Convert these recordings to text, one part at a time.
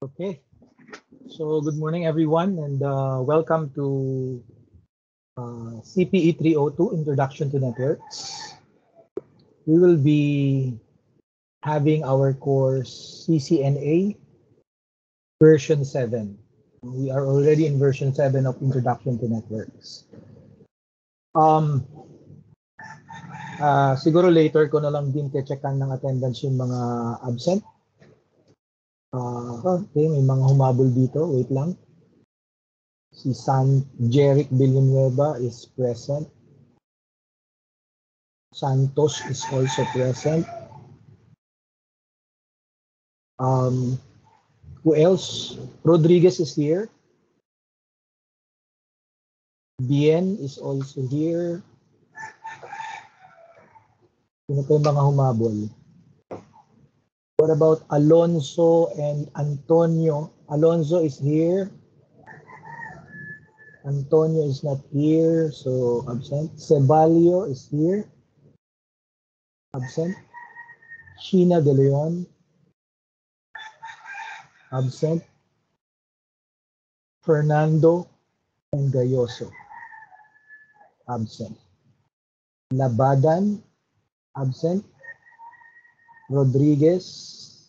Okay, so good morning everyone and welcome to CPE 302 Introduction to Networks. We will be having our course CCNA version 7. We are already in version 7 of Introduction to Networks. Um, Siguro later ko na lang din checkan ng attendance yung mga absent. Okay, may mga humabol dito. Wait lang. Si Jeric Villanueva is present. Santos is also present. Who else? Rodriguez is here. Bien is also here. Sino pa yung mga humabol? What about Alonso and Antonio? Alonso is here. Antonio is not here, so absent. Ceballo is here. Absent. Sheena De Leon. Absent. Fernando and Gayoso. Absent. Labadan. Absent. Rodriguez.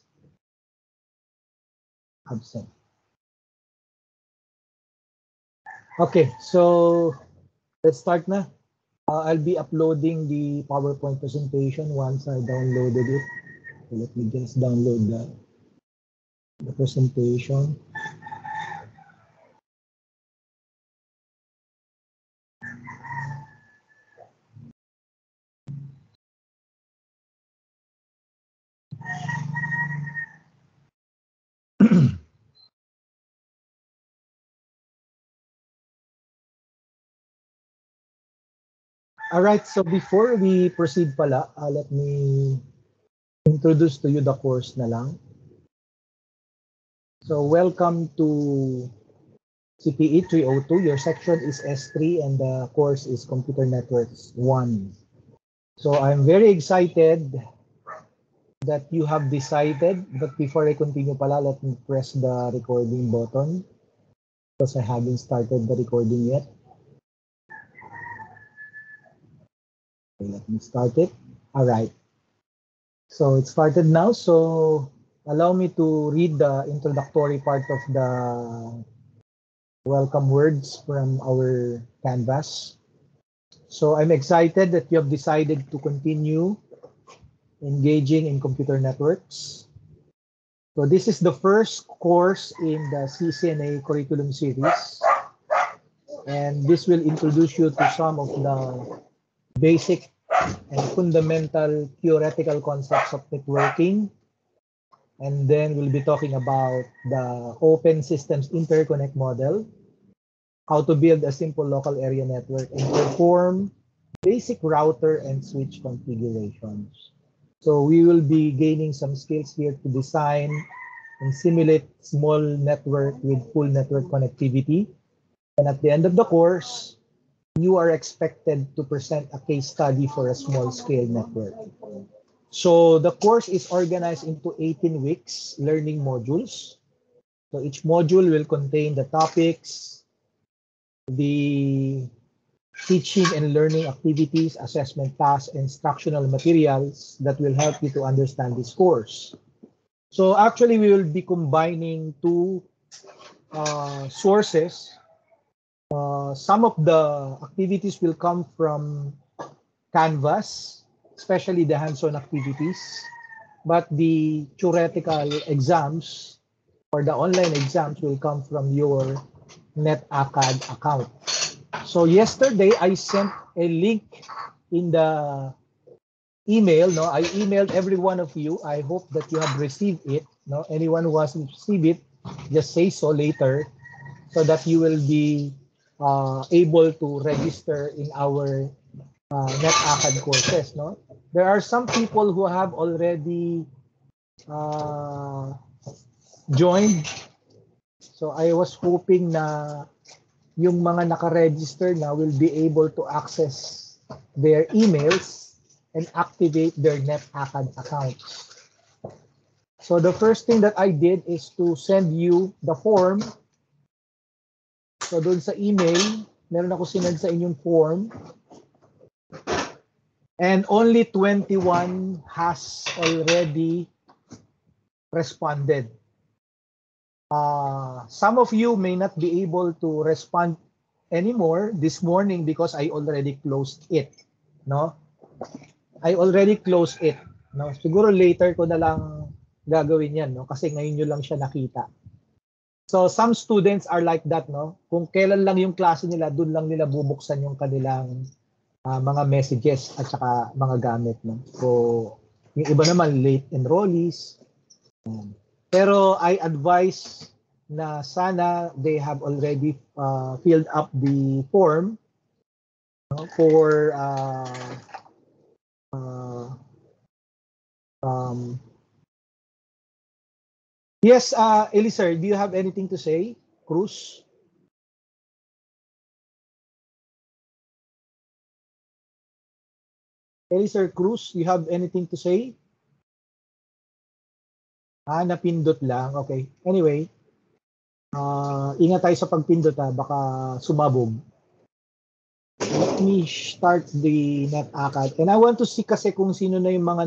Absent. Okay, so let's start na. I'll be uploading the PowerPoint presentation once I downloaded it. So let me just download the presentation. All right, so before we proceed pala, let me introduce to you the course na lang. So welcome to CPE 302. Your section is S3 and the course is Computer Networks 1. So I'm very excited that you have decided, but before I continue pala, let me press the recording button because I haven't started the recording yet. Okay, let me start it. All right. So it started now. So allow me to read the introductory part of the welcome words from our canvas. So I'm excited that you have decided to continue engaging in computer networks. So this is the first course in the CCNA curriculum series. And this will introduce you to some of the basic and fundamental theoretical concepts of networking. And then we'll be talking about the open systems interconnect model, how to build a simple local area network, and perform basic router and switch configurations. So we will be gaining some skills here to design and simulate small network with full network connectivity. And at the end of the course, you are expected to present a case study for a small scale network. So the course is organized into 18 weeks learning modules. So each module will contain the topics, the teaching and learning activities, assessment tasks, instructional materials that will help you to understand this course. So actually, we will be combining two sources. Some of the activities will come from Canvas, especially the hands-on activities, but the theoretical exams or the online exams will come from your NetAcad account. So yesterday, I sent a link in the email. No, I emailed every one of you. I hope that you have received it. No, anyone who hasn't received it, just say so later, so that you will be able to register in our NetAcad courses. No, there are some people who have already joined. So I was hoping na yung mga naka-register na will be able to access their emails and activate their NetAcad accounts. So the first thing that I did is to send you the form. So doon sa email, meron ako sinend sa inyong form. And only 21 has already responded. Some of you may not be able to respond anymore this morning because I already closed it. No? I already closed it. No? Siguro later ko na lang gagawin yan, no? Kasi ngayon nyo lang siya nakita. So some students are like that, no? Kung kailan lang yung klase nila, doon lang nila bubuksan yung kanilang mga messages at saka mga gamit, no? So yung iba naman late enrollees. Pero I advise na sana they have already filled up the form, no, for yes, Elisir, do you have anything to say? Cruz? Elisir Cruz, you have anything to say? Napindot lang. Okay. Anyway, ingat tayo sa pagpindot, baka sumabog. Let me start the NetAcad. And I want to see kasi kung sino na yung mga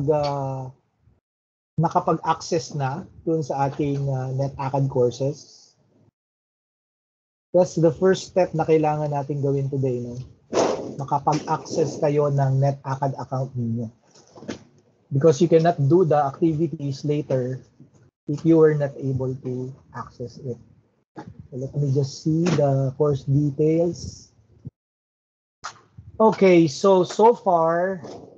nakapag-access na dun sa ating NetAcad courses. That's the first step na kailangan natin gawin today, no? Makapag-access kayo ng NetAcad account ninyo. Because you cannot do the activities later if you were not able to access it. So let me just see the course details. Okay, so far,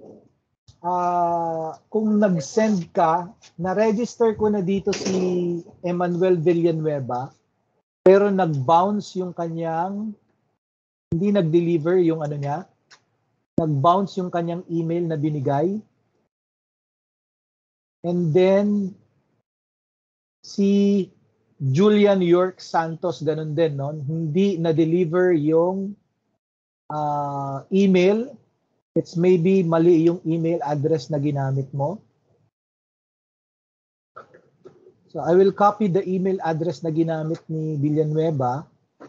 kung nag-send ka, na-register ko na dito si Emmanuel Villanueva, pero nag-bounce yung kanyang, hindi nag-deliver yung ano niya, nag-bounce yung kanyang email na binigay. And then, si Julian York Santos, ganun din, no? Hindi na-deliver yung email. It's maybe mali yung email address na ginamit mo. So, I will copy the email address na ginamit ni Villanueva.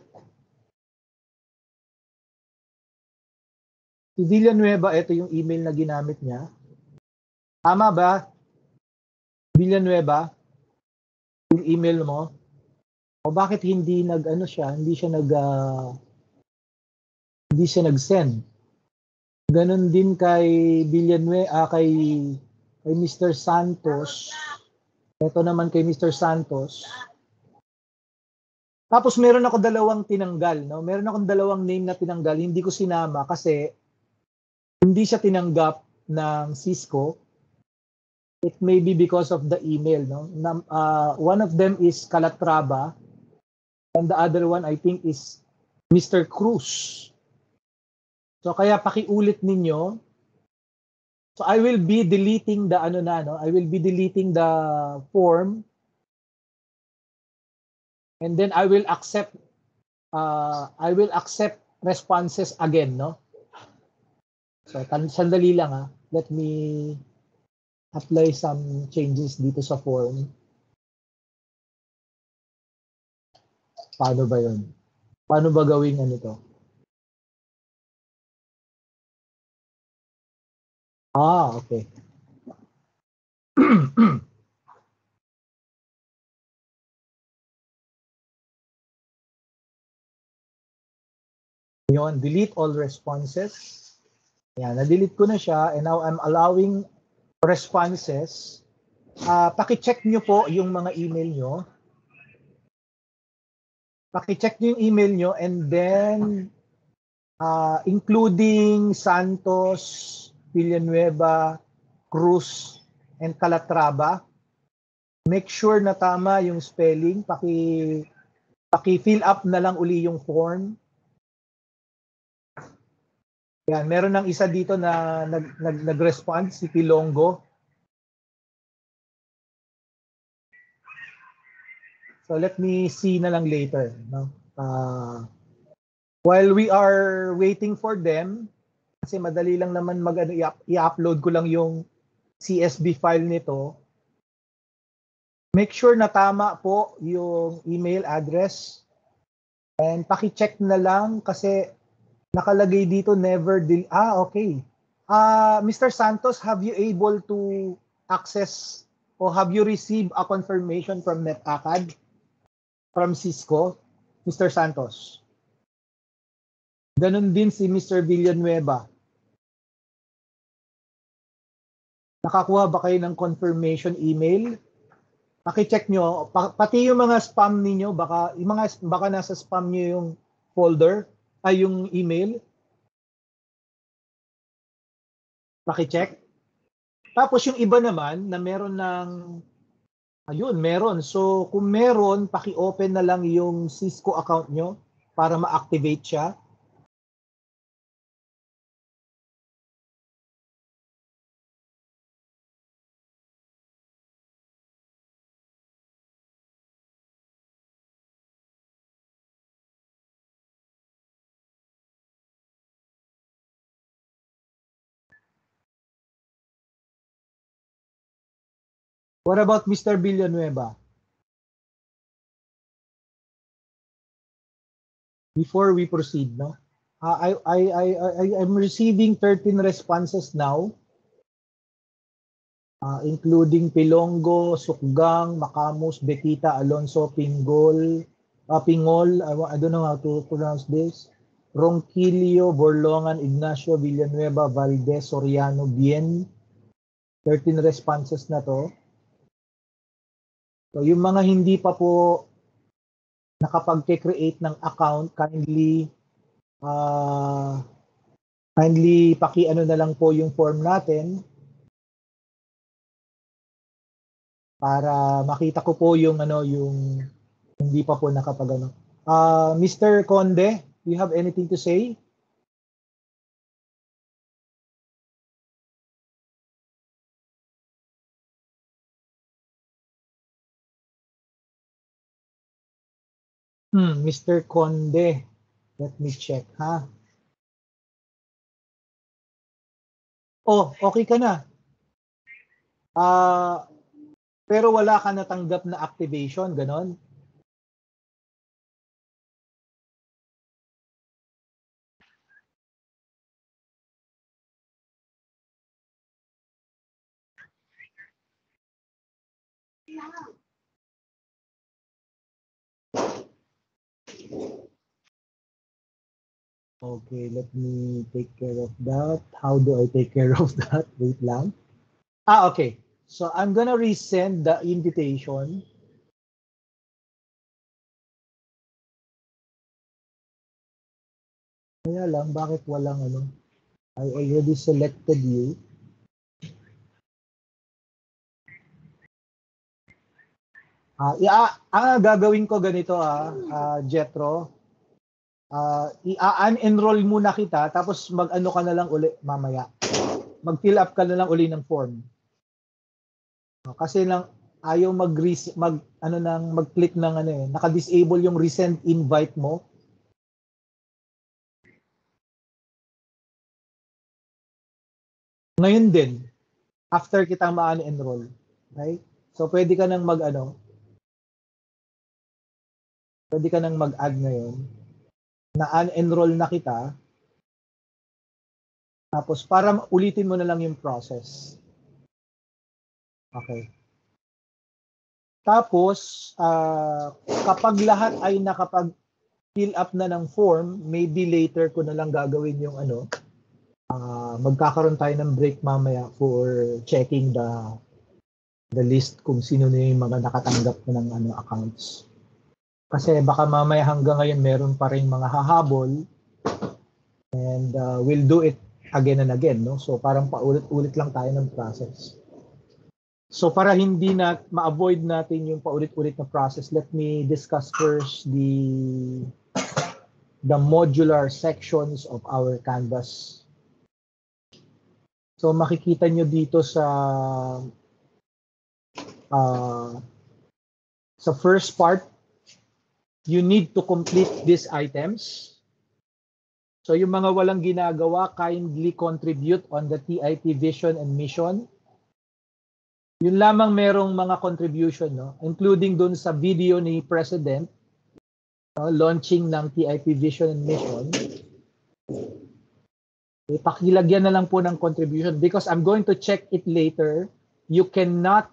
Si Villanueva, ito yung email na ginamit niya. Tama ba? Villanueva, yung email mo, o bakit hindi hindi siya nag-send. Ganon din kay Villanueva, kay Mr. Santos. Ito naman kay Mr. Santos. Tapos meron ako dalawang tinanggal, no? Meron akong dalawang name na tinanggal, hindi ko sinama kasi hindi siya tinanggap ng Cisco. It may be because of the email, no? One of them is Calatrava, and the other one I think is Mr. Cruz. So kaya pakiulit ninyo. So I will be deleting the I will be deleting the form, and then I will accept responses again, no? So sandali lang, let me apply some changes dito sa form. Paano ba yun? Paano ba gawing to? Okay. Yun, delete all responses. Yan, na-delete ko na siya, and now I'm allowing responses. Paki-check nyo po yung mga email nyo. Paki-check nyo yung email nyo, and then including Santos, Villanueva, Cruz, and Calatrava. Make sure na tama yung spelling. Paki-fill up na lang uli yung form. Yan, meron ng isa dito na nag-respond, si Pilongo. So let me see na lang later, no? While we are waiting for them, kasi madali lang naman i-upload ko lang yung CSV file nito. Make sure na tama po yung email address. And paki-check na lang kasi nakalagay dito never okay. Mr. Santos, have you able to access or have you received a confirmation from NetAcad from Cisco, Mr. Santos? Ganon din si Mr. Villanueva. Nakakuha ba kayo ng confirmation email? Paki-check nyo, pati yung mga spam niyo, baka nasa spam niyo yung folder, ay yung email. Paki-check. Tapos yung iba naman na meron ng ayun, meron. So kung meron, paki-open na lang yung Cisco account nyo para ma-activate siya. What about Mr. Villanueva? Before we proceed, no? I'm receiving 13 responses now, including Pilongo, Sukgang, Makamus, Betita, Alonso, Pingol, Pingol, I don't know how to pronounce this. Ronquillo, Borlongan, Ignacio, Villanueva, Valdez, Soriano, Bien. 13 responses na to. So yung mga hindi pa po nakapag-create ng account, kindly paki-ano na lang po yung form natin para makita ko po yung yung hindi pa po nakapag-ano. Mr. Conde, do you have anything to say? Mr. Conde, let me check, ha? Oh, okay ka na. Pero wala ka natanggap na activation, ganon? Okay, let me take care of that. How do I take care of that? Wait lang. Okay. So I'm gonna resend the invitation. Kaya lang, bakit walang I already selected you. Gagawin ko ganito Jetro. I-unenroll muna kita tapos mag-ano ka na lang uli mamaya. Mag-fill up ka na lang uli ng form. Kasi lang ayaw mag-click ng naka-disable yung resend invite mo. Ngayon din, after kitang ma-unenroll. Okay? So pwede ka nang pwede ka nang mag-add ngayon. Na-unenroll na kita. Tapos para ulitin mo na lang yung process. Okay. Tapos, kapag lahat ay nakapag-fill up na ng form, maybe later ko na lang gagawin yung magkakaroon tayo ng break mamaya for checking the list kung sino na yung mga nakatanggap na ng accounts. Kasi baka mamaya hanggang ngayon meron pa rin mga hahabol and we'll do it again and again, no? So parang paulit-ulit lang tayo ng process. So para hindi na ma-avoid natin yung paulit-ulit na process, let me discuss first the modular sections of our Canvas. So makikita nyo dito sa first part, you need to complete these items. So yung mga walang ginagawa, kindly contribute on the TIP vision and mission. Yun lamang merong mga contribution, no? Including dun sa video ni President, launching ng TIP Vision and Mission. Pakilagyan na lang po ng contribution because I'm going to check it later. You cannot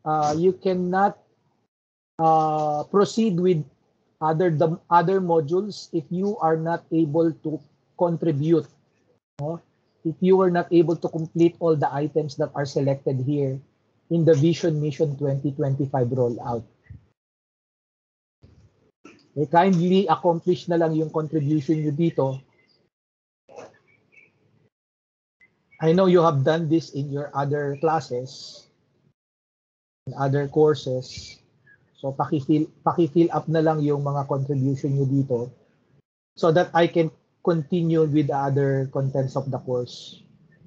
proceed with other modules if you are not able to contribute. No? If you are not able to complete all the items that are selected here in the Vision Mission 2025 rollout. Kindly accomplish na lang yung contribution nyo dito. I know you have done this in your other classes, in other courses. So paki-fill up na lang yung mga contribution nyo dito so that I can continue with the other contents of the course.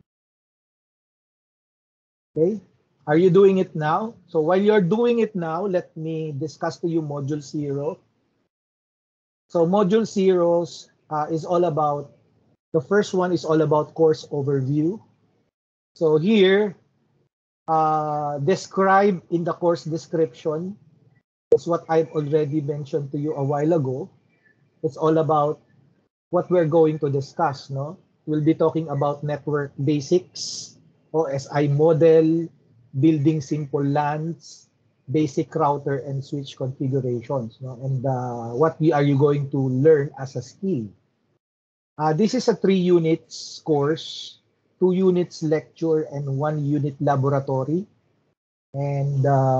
Okay? Are you doing it now? So while you're doing it now, let me discuss to you Module 0. So Module 0 is all about, the first one is all about course overview. So here, describe in the course description. That's what I've already mentioned to you a while ago. It's all about what we're going to discuss, no? We'll be talking about network basics, OSI model, building simple LANs, basic router and switch configurations, no? And what are you going to learn as a skill? This is a 3 units course, 2 units lecture and 1 unit laboratory. And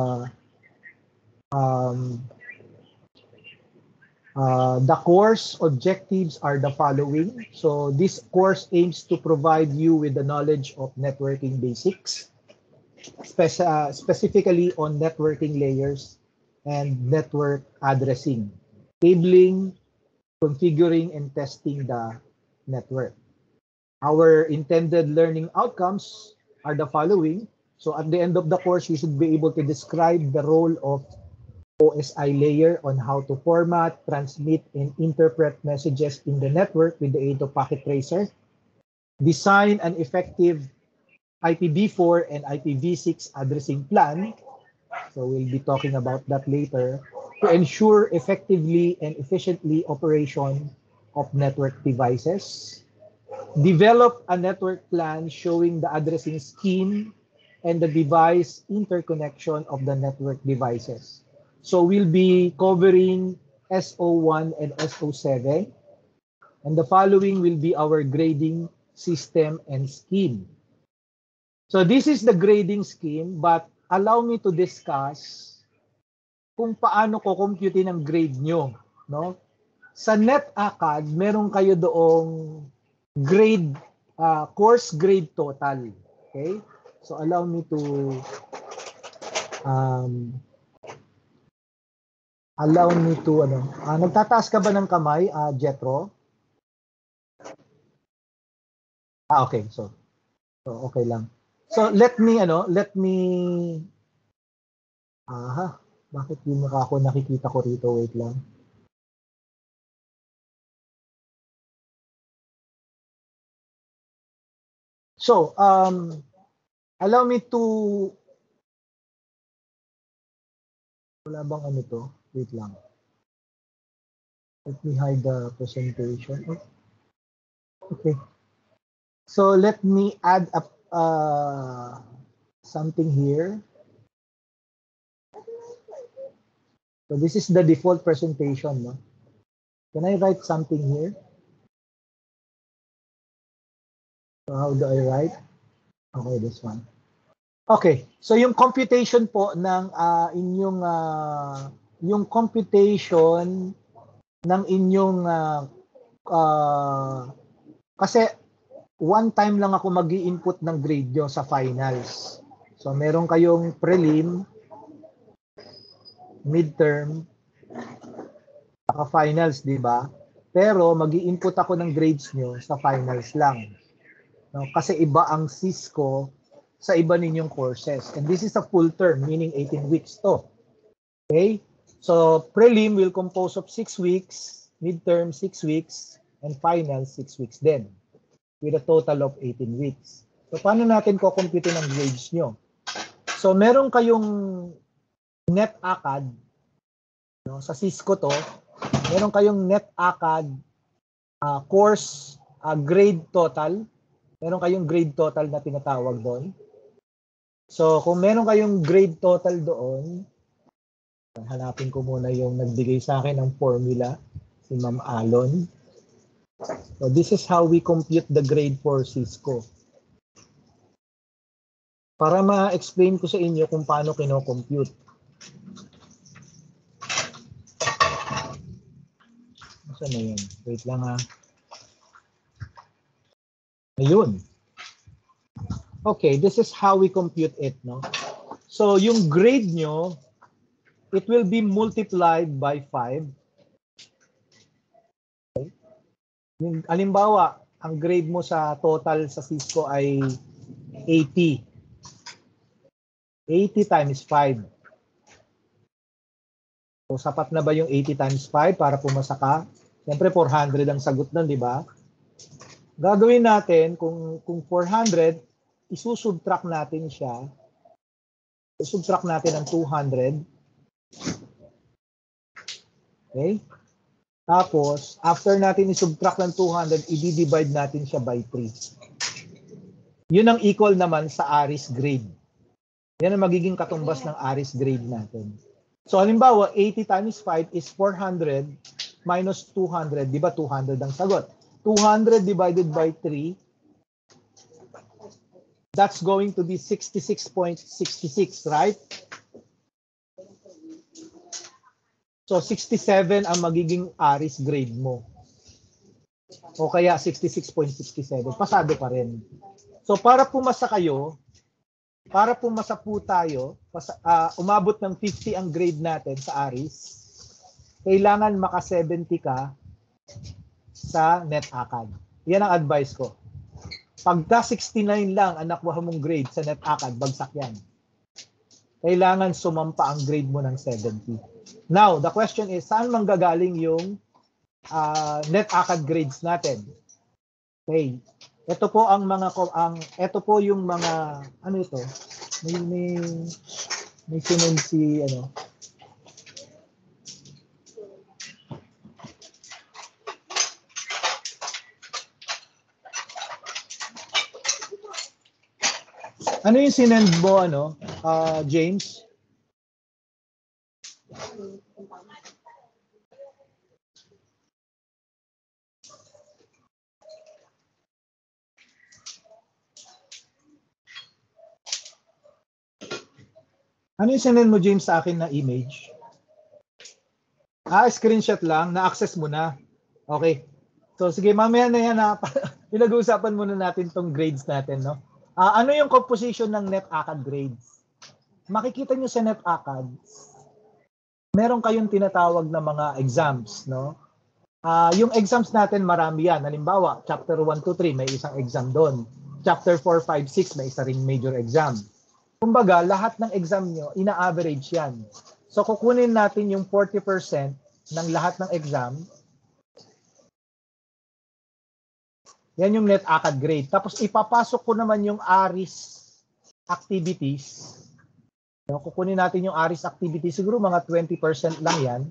the course objectives are the following. So this course aims to provide you with the knowledge of networking basics, specifically on networking layers and network addressing, cabling, configuring, and testing the network. Our intended learning outcomes are the following. So at the end of the course, you should be able to describe the role of OSI layer on how to format, transmit, and interpret messages in the network with the aid of Packet Tracer. Design an effective IPv4 and IPv6 addressing plan. So we'll be talking about that later. To ensure effectively and efficiently operation of network devices. Develop a network plan showing the addressing scheme and the device interconnection of the network devices. So we'll be covering SO1 and SO7. And the following will be our grading system and scheme. So this is the grading scheme, but allow me to discuss kung paano ko compute ang grade nyo. No? Sa NetAcad, meron kayo doong grade, course grade total. Okay? So allow me to nagtataas ka ba ng kamay, Jetro? Okay, so okay lang. So let me bakit yung mukha ko nakikita ko rito? Wait lang. So allow me to, wala bang ano to? Wait lang. Let me hide the presentation. Okay. So let me add up something here. So this is the default presentation. No? Can I write something here? So how do I write? Okay, this one. Okay, so yung computation po ng inyong yung computation ng inyong kasi one time lang ako mag-i-input ng grade nyo sa finals. So meron kayong prelim, midterm, saka finals, di ba? Pero mag-i-input ako ng grades nyo sa finals lang. No? Kasi iba ang Cisco sa iba ninyong courses. And this is a full term, meaning 18 weeks to. Okay? So prelim will compose of 6 weeks, midterm 6 weeks, and finals 6 weeks din, with a total of 18 weeks. So paano natin kukumpute ng grades nyo? So meron kayong NetAcad, no? Sa Cisco to, meron kayong NetAcad course grade total. Meron kayong grade total na tinatawag doon. So kung meron kayong grade total doon, hanapin ko muna yung nagbigay sa akin ng formula, si Ma'am Alon. So this is how we compute the grade for Cisco. Para ma-explain ko sa inyo kung paano kino-compute. Saan na yun? Wait lang ha. Ayun. Okay, this is how we compute it, no? So yung grade nyo, it will be multiplied by 5. Okay. Halimbawa, ang grade mo sa total sa Cisco ay 80. 80 times 5. So, sapat na ba yung 80 times 5 para pumasa ka? Siyempre, 400 ang sagot nun, di ba? Gagawin natin, kung 400, isusubtract natin siya. Subtract natin ang 200. Okay? Tapos, after natin isubtract ng 200, i-divide natin siya by 3. Yun ang equal naman sa ARIS grade. Yan ang magiging katumbas ng ARIS grade natin. So, halimbawa, 80 times 5 is 400 minus 200. Di ba 200 ang sagot? 200 divided by 3, that's going to be 66.66, right? So, 67 ang magiging ARIS grade mo. O kaya 66.67. Pasado pa rin. So, para pumasa kayo, para pumasa po tayo, umabot ng 50 ang grade natin sa ARIS, kailangan maka 70 ka sa NetAcad. Yan ang advice ko. Pagka 69 lang ang nakuha mong grade sa NetAcad, bagsak yan. Kailangan sumampa ang grade mo ng 70. Now, the question is, saan manggagaling yung NetAcad grades natin? Okay. Ito po ang mga ito po yung mga ano ito? May sinend si ano. Ano yung sinend mo ano? James? Ano yung sinend mo, James, sa akin na image? Screenshot lang. Na-access mo na. Okay. So, sige, mamaya na yan. Pinag-uusapan muna natin tong grades natin, no? Ano yung composition ng NetAcad grades? Makikita nyo sa NetAcad, meron kayong tinatawag na mga exams, no? Yung exams natin, marami yan. Halimbawa, chapter 1 to 3, may isang exam doon. Chapter 4, 5, 6, may isa ring major exam. Kumbaga, lahat ng exam nyo, ina-average yan. So, kukunin natin yung 40% ng lahat ng exam. Yan yung NetAcad grade. Tapos, ipapasok ko naman yung ARIS activities. So, kukunin natin yung ARIS activities. Siguro mga 20% lang yan.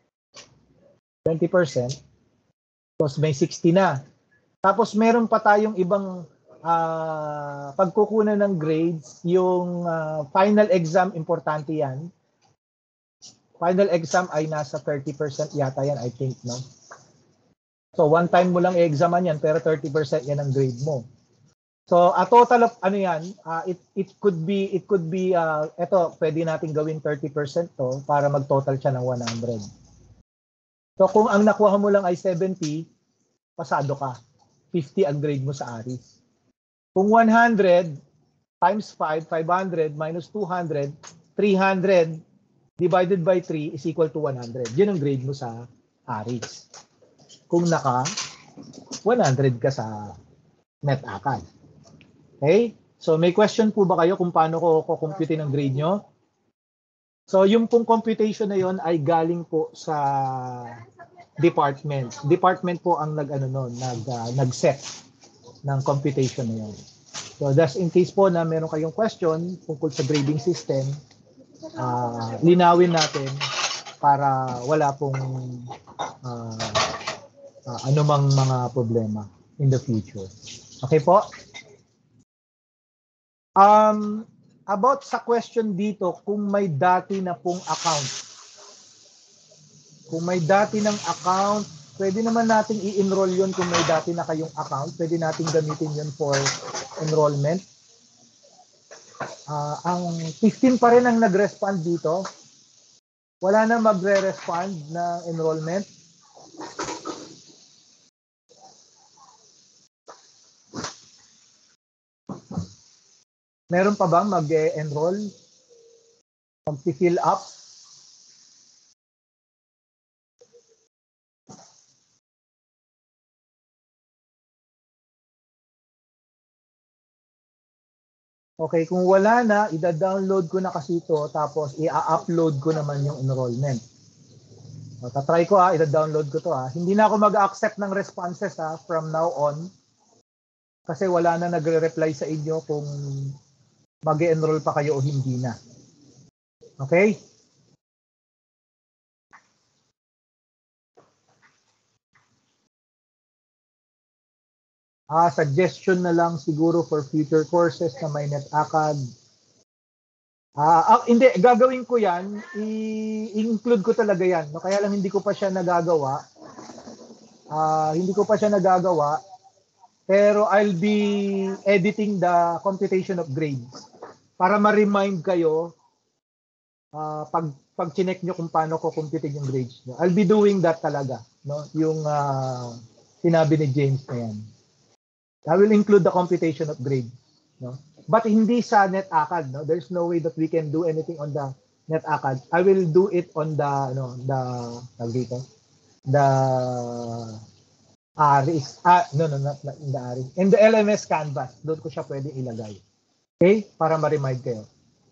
20%. Tapos, may 60 na. Tapos, meron pa tayong ibang pagkukunan ng grades, yung final exam, importante yan. Final exam ay nasa 30% yata yan, I think, no? So, one time mo lang i-examan yan, pero 30% yan ang grade mo. So, a total of, ano yan, it could be, eto, pwede natin gawin 30% to para mag-total siya ng 100. So, kung ang nakuha mo lang ay 70, pasado ka. 50 ang grade mo sa ARIS. Kung 100 times 5, 500 minus 200, 300 divided by 3 is equal to 100. Yun ang grade mo sa ARIS. Kung naka 100 ka sa NetAcad. Okay? So may question po ba kayo kung paano ko compute ng grade nyo? So yung pong computation na yon ay galing po sa department. Department po ang nag-set ng computation na yun. So just in case po na meron kayong question tungkol sa grading system, linawin natin para wala pong anumang mga problema in the future. Okay po? About sa question dito, kung may dati na pong account. Kung may dati ng account, pwede naman natin i-enroll yun kung may dati na kayong account. Pwede natin gamitin yun for enrollment. Ang 15 pa rin ang nag-respond dito. Wala na magre-respond na enrollment. Meron pa bang mag-enroll? Mag-fill up? Okay, kung wala na, ida-download ko na kasi ito, tapos i-upload ko naman yung enrollment. So, tatry ko ida-download ko to Hindi na ako mag-accept ng responses from now on. Kasi wala na nagre-reply sa inyo kung mag-enroll pa kayo o hindi na. Okay? Suggestion na lang siguro for future courses na may NetAcad. Hindi, gagawin ko yan. I-include ko talaga yan. No? Kaya lang hindi ko pa siya nagagawa. Pero I'll be editing the computation of grades para ma-remind kayo pag chinek nyo kung paano ko computing yung grades nyo. I'll be doing that talaga. No? Yung sinabi ni James na yan. I will include the computation of grade, no? But hindi sa NetAcad, no? There's no way that we can do anything on the NetAcad. I will do it on the ARIS. Not in the ARIS. In the LMS Canvas, doon ko siya pwede ilagay. Okay? Para ma-remind kayo.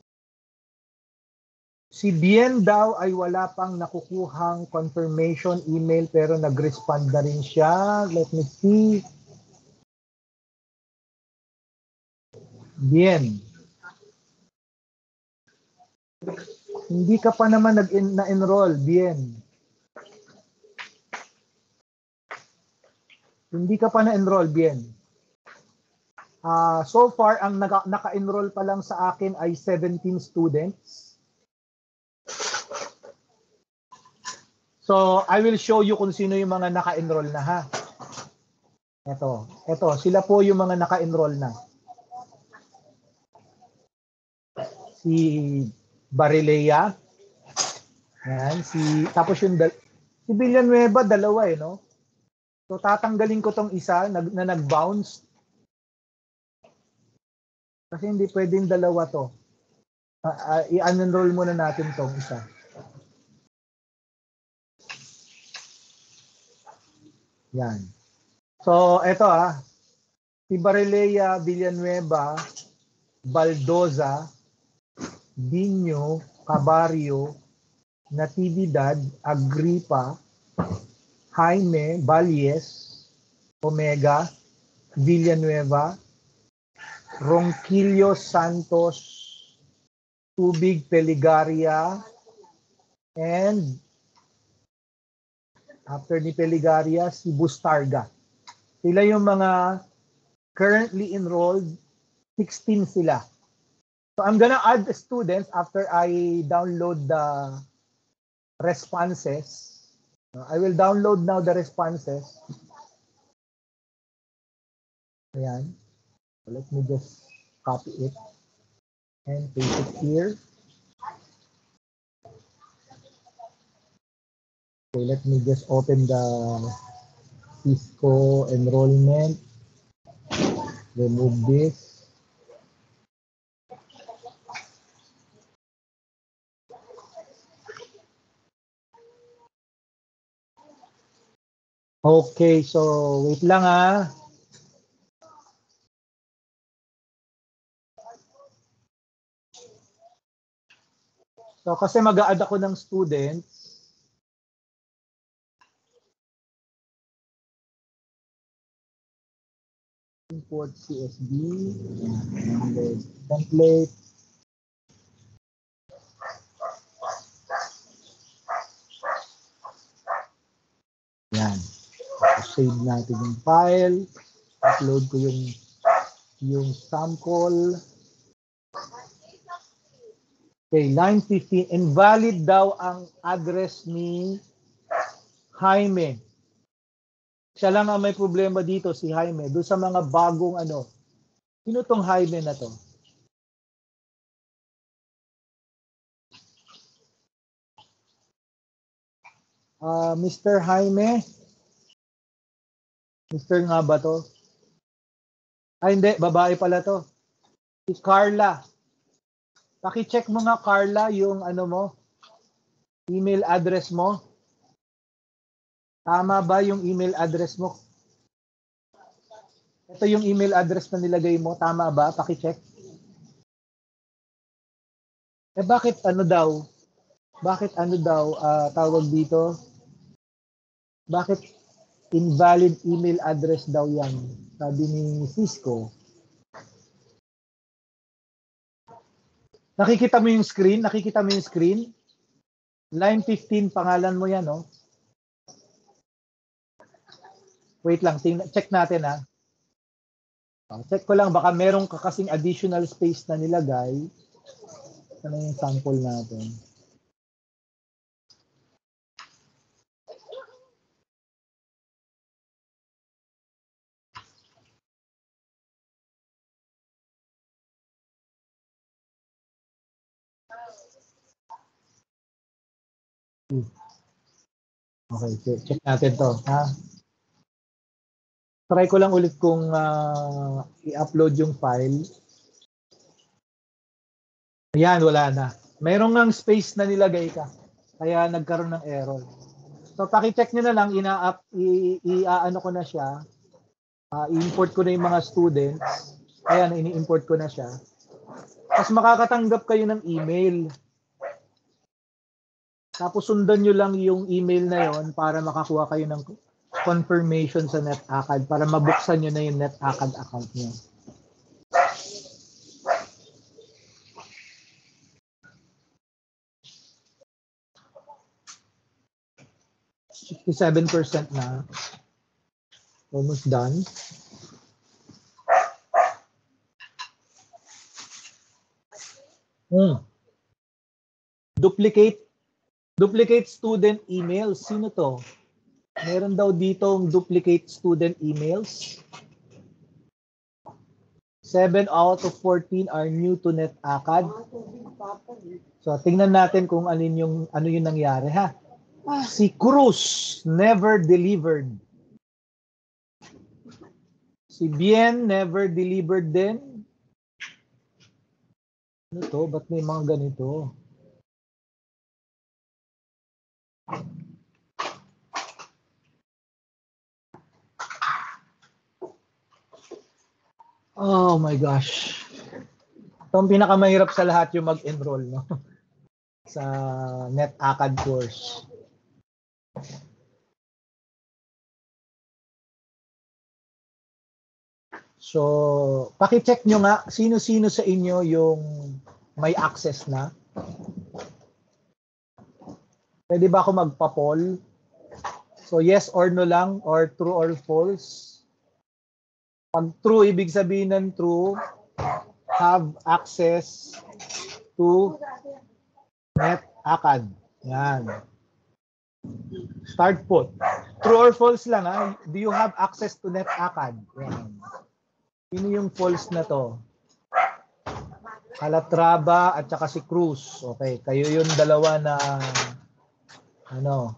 Si Bien daw ay wala pang nakukuhang confirmation email pero nag-respond na rin siya. Let me see. Bien. Hindi ka pa naman na-enroll, Bien. Hindi ka pa na-enroll, Bien. So far, ang naka-enroll pa lang sa akin ay 17 students. So, I will show you kung sino yung mga naka-enroll na Ito, sila po yung mga naka-enroll na. Si Barilea. Yan, tapos yung si Villanueva, dalawa no? So tatanggalin ko tong isa na nag-bounce. Kasi hindi pwedeng dalawa to. I-unenroll muna natin tong isa. Yan. So ito si Barilea, Villanueva, Baldoza, Dino, Cabario, Natividad, Agripa, Jaime, Valles, Omega, Villanueva, Ronquillo Santos, Tubig Peligaria, and after ni Peligaria, si Bustarga. Sila yung mga currently enrolled, 16 sila. So I'm gonna add the students after I download the responses. I will download now the responses. Ayan. So let me just copy it and paste it here. Okay, let me just open the Cisco enrollment. Remove this. Okay, so wait lang So kasi mag-a-add ako ng students. import CSV, template. Yan. Save natin yung file. Upload ko yung sample. Okay, line 15. Invalid daw ang address ni Jaime. Siya lang ang may problema dito, si Jaime. Doon sa mga bagong ano. Sino tong Jaime na to? Mr. Jaime. Mr. nga ba to? Ay, hindi. Babae pala to. Si Carla. Paki-check mo nga, Carla, yung ano mo, email address mo. Tama ba yung email address mo? Ito yung email address na nilagay mo. Tama ba? Paki-check. Bakit ano daw? Bakit ano daw tawag dito? Bakit invalid email address daw yan? Sabi ni Cisco. Nakikita mo yung screen? Nakikita mo yung screen? Line 15, pangalan mo yan, no? Wait lang, check natin, ha? Check ko lang, baka merong kasing additional space na nilagay. Ano yung sample natin? Okay, check natin to, ha? Try ko lang ulit kung i-upload yung file. Ayan, wala na. Mayroong ng space na nilagay ka. Kaya nagkaroon ng error. So, paki-check nyo na lang, i-ano ko na siya. I-import ko na yung mga students. Ayan, ini-import ko na siya. Tapos makakatanggap kayo ng email. Tapos sundan nyo lang yung email na yon para makakuha kayo ng confirmation sa NetAcad para mabuksan nyo na yung NetAcad account nyo. %, na. Almost done. Duplicate student emails. Sino to? Meron daw ditong duplicate student emails. 7 out of 14 are new to NetAcad. So, tingnan natin kung ano yung nangyari, ha? Si Cruz, never delivered. Si Bien, never delivered din. Ano to? Ba't may mga ganito? Oh my gosh. Ito ang pinakamahirap sa lahat yung mag-enroll, no? Sa NetAcad course. So, paki-check nyo nga sino-sino sa inyo yung may access na. Pwede ba ako magpa-poll? So, yes or no lang or true or false? Pag true, ibig sabihin ng true, have access to NetAcad. Yan. Start poll. True or false lang, ha? Do you have access to NetAcad? Yan. Sino yung false na to? Calatrava at saka si Cruz. Okay, kayo yung dalawa na ano.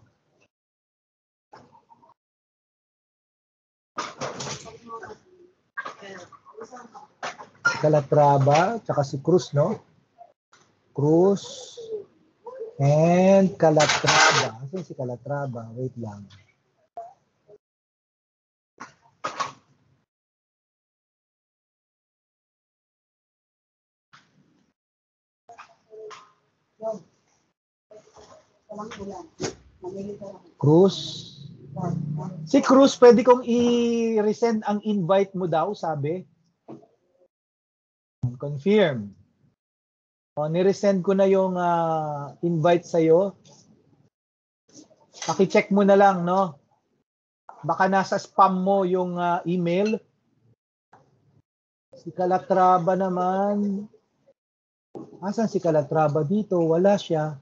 Calatrava at saka si Cruz, no? Cruz and Calatrava. Asan si Calatrava? Wait lang. Cruz Si Cruz, pwede kong i-resend ang invite mo daw, sabi. Confirm. O, niresend ko na yung invite sa'yo. Paki-check mo na lang, no? Baka nasa spam mo yung email. Si Calatrava naman. Asan si Calatrava dito? Wala siya.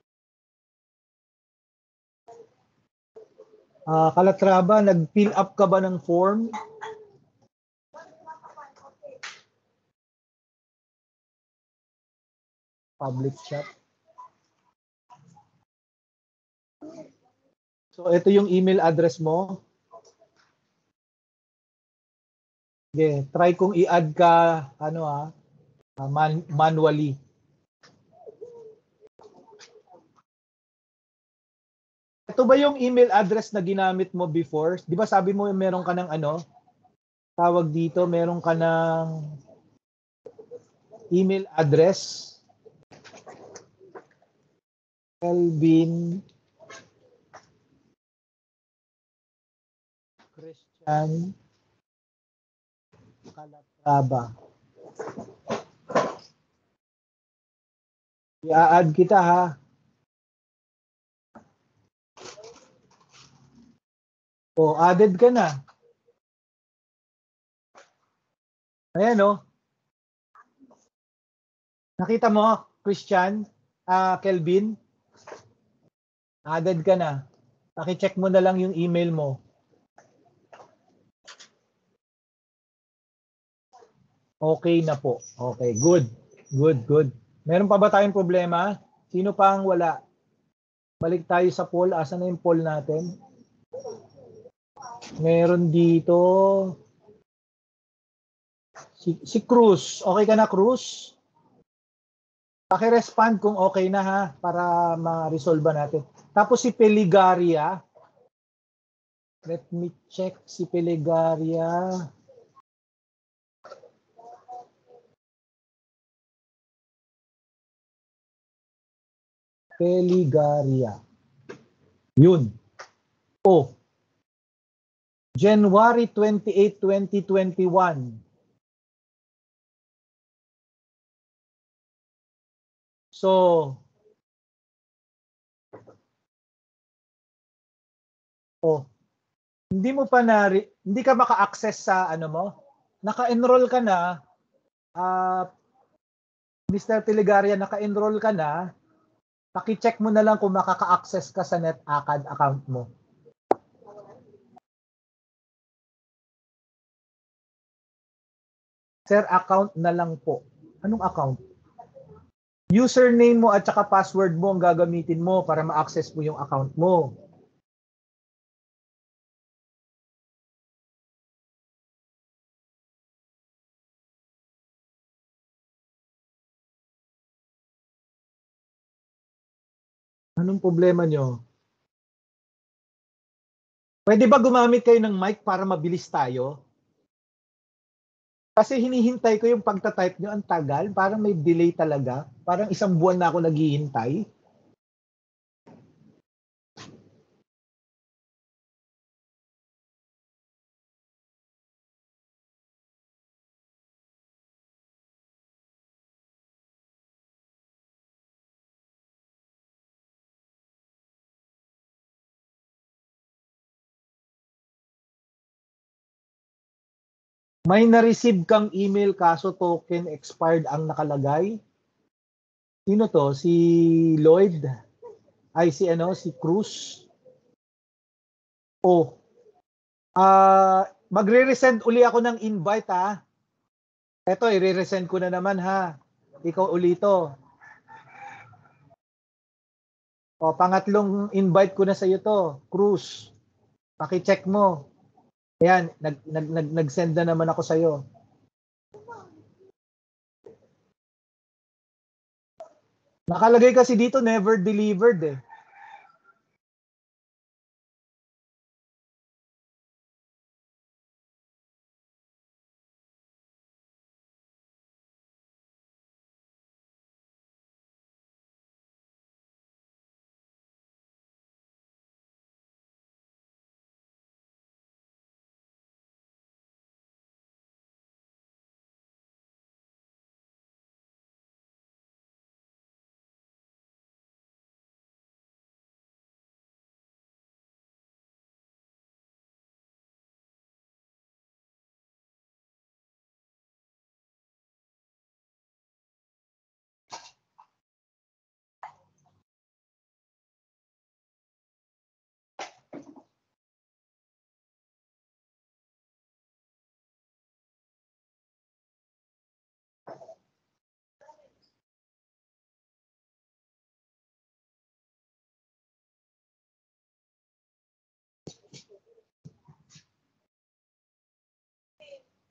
Calatrava, nag-fill up ka ba ng form? Public chat. So, ito yung email address mo. Okay, try kong i-add ka manually. Ito ba yung email address na ginamit mo before? Di ba sabi mo meron ka ng tawag dito, meron ka ng email address? Kelvin Christian Calatrava. I-add kita ha. O, added ka na. Ayan o. Nakita mo, Christian, Kelvin? Added ka na. Paki-check mo na lang yung email mo. Okay na po. Okay, good. Good, good. Meron pa ba tayong problema? Sino pa ang wala? Balik tayo sa poll. Asan na yung poll natin? Meron dito. Si Cruz. Okay ka na, Cruz? Paki-respond kung okay na ha, para ma-resolve natin. Tapos si Peligaria. Let me check si Peligaria. Peligaria. Yun. Oh. January 28, 2021. So, hindi mo pa hindi ka maka-access sa mo? Naka-enroll ka na, Mr. Peligaria, naka-enroll ka na, paki-check mo na lang kung makaka-access ka sa NetAcad account mo. Sir, account na lang po. Anong account? Username mo at saka password mo ang gagamitin mo para ma-access mo yung account mo. Anong problema nyo? Pwede ba gumamit kayo ng mic para mabilis tayo? Kasi hinihintay ko yung pagta-type nyo, ang tagal. Parang may delay talaga. Parang isang buwan na ako naghihintay. May na-receive kang email kaso token expired ang nakalagay. Sino to? Si Lloyd? Ay, si Cruz? Oh. Magre-resend uli ako ng invite ha. Eto, i-resend ko na naman ha. Ikaw ulito. O, pangatlong invite ko na sa iyo to. Cruz. Paki-check mo. Ayan, nag-send na naman ako sa iyo. Nakalagay kasi dito never delivered eh.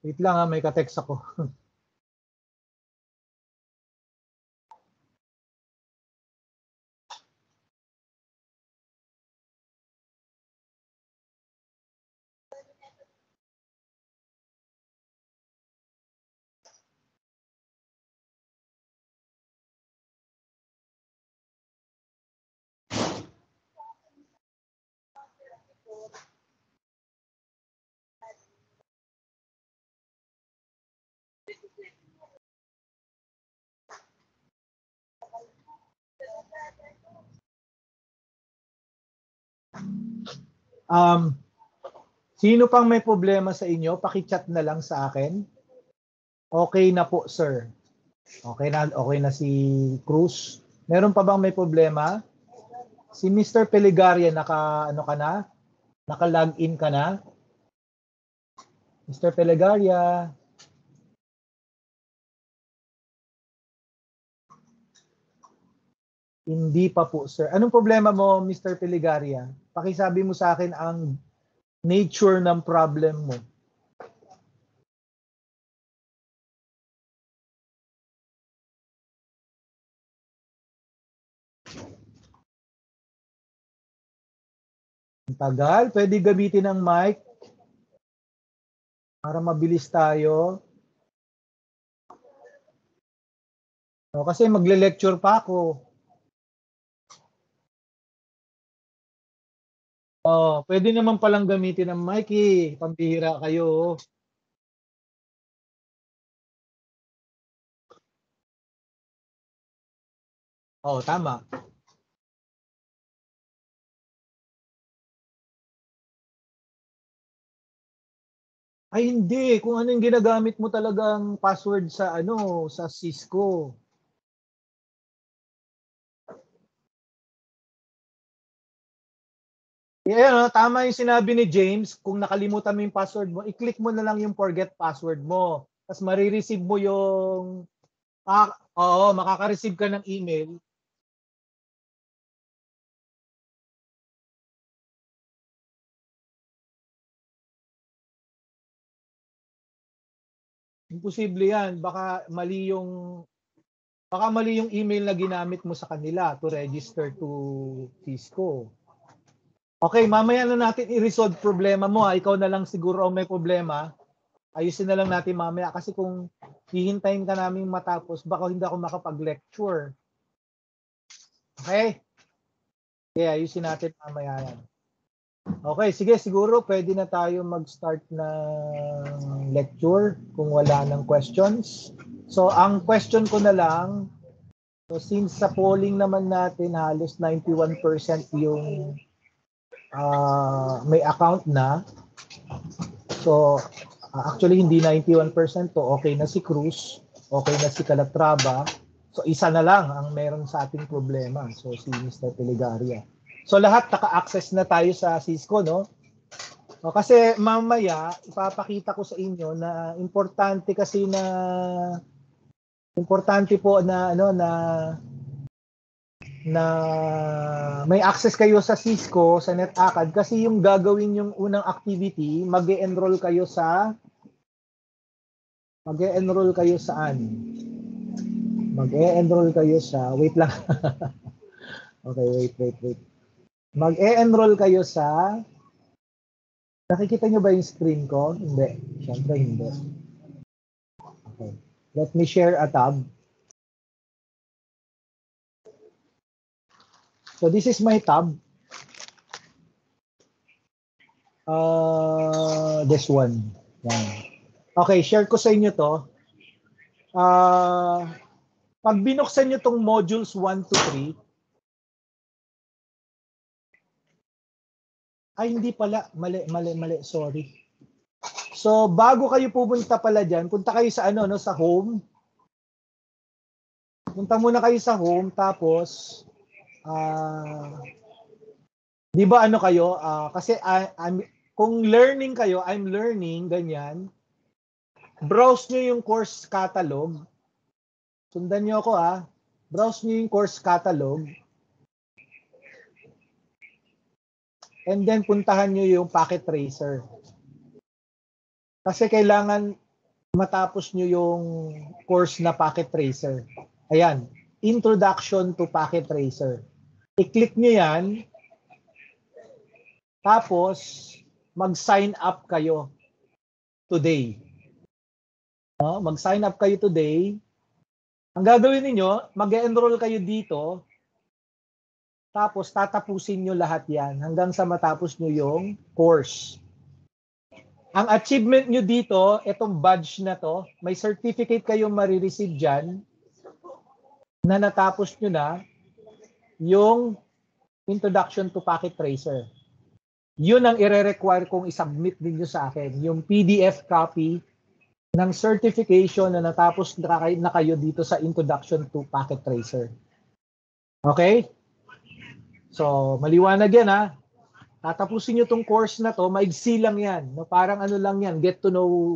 Wait lang ha, may ka-text ako. Sino pang may problema sa inyo? Paki-chat na lang sa akin. Okay na po, sir. Okay na si Cruz. Meron pa bang may problema? Si Mr. Peligaria, ano ka na? Naka-login ka na? Mr. Peligaria. Hindi pa po, sir. Anong problema mo, Mr. Peligaria? Pakisabi mo sa akin ang nature ng problem mo. Ang tagal. Pwede gamitin ang mic para mabilis tayo. No, kasi magle-lecture pa ako. Oh, pwede naman palang gamitin ang mic eh. Pampihira kayo. Oh, tama. Ay hindi, kung ano yung ginagamit mo talagang password sa sa Cisco. Yeah, tama yung sinabi ni James, kung nakalimutan mo yung password mo, i-click mo na lang yung forget password mo. Tapos marireceive mo yung makaka-receive ka ng email. Imposible 'yan. Baka mali yung email na ginamit mo sa kanila to register to Cisco. Okay, mamaya na natin i-resolve problema mo. Ikaw na lang siguro ang may problema. Ayusin na lang natin mamaya kasi kung hihintayin ka namin matapos, baka hindi ako makapag-lecture. Okay? Okay, ayusin natin mamaya yan. Okay, sige, siguro pwede na tayo mag-start ng lecture kung wala ng questions. So, ang question ko na lang, so since sa polling naman natin halos 91% yung may account na. So, actually hindi 91% to, okay na si Cruz, okay na si Calatrava. So, isa na lang ang meron sa ating problema. So, si Mr. Peligaria. So, lahat naka-access na tayo sa Cisco, no? O, kasi mamaya, ipapakita ko sa inyo na importante po na na may access kayo sa Cisco, sa NetAcad, kasi yung gagawin yung unang activity, mag-e-enroll kayo saan? Mag-e-enroll kayo sa, wait lang. Okay, wait. Mag-e-enroll kayo sa, nakikita nyo ba yung screen ko? Hindi. Siyempre hindi. Okay. Let me share a tab. So this is my tab. This one. Yan. Okay, share ko sa inyo to. Pag binuksan nyo tong modules 1 to 3, ay hindi pala, mali, sorry. So bago kayo pupunta pala diyan, punta kayo sa sa home. Punta muna kayo sa home, tapos di ba kayo, kasi kung learning kayo, I'm learning, ganyan, browse nyo yung course catalog. Sundan nyo ako browse nyo yung course catalog. And then puntahan nyo yung packet tracer. Kasi kailangan matapos nyo yung course na Packet Tracer. Ayan, Introduction to Packet Tracer. I-click nyo yan, tapos mag-sign up kayo today. No? Mag-sign up kayo today. Ang gagawin niyo, mag-enroll kayo dito, tapos tatapusin nyo lahat yan hanggang sa matapos nyo yung course. Ang achievement nyo dito, itong badge na to, may certificate kayong marireceive dyan na natapos nyo na yung Introduction to Packet Tracer. Yun ang ire-require kong isubmit ninyo sa akin, yung PDF copy ng certification na natapos na kayo dito sa Introduction to Packet Tracer. Okay? So, maliwanag yan ha. Tatapusin nyo tong course na to, maigsi lang yan. No? Parang ano lang yan, get to know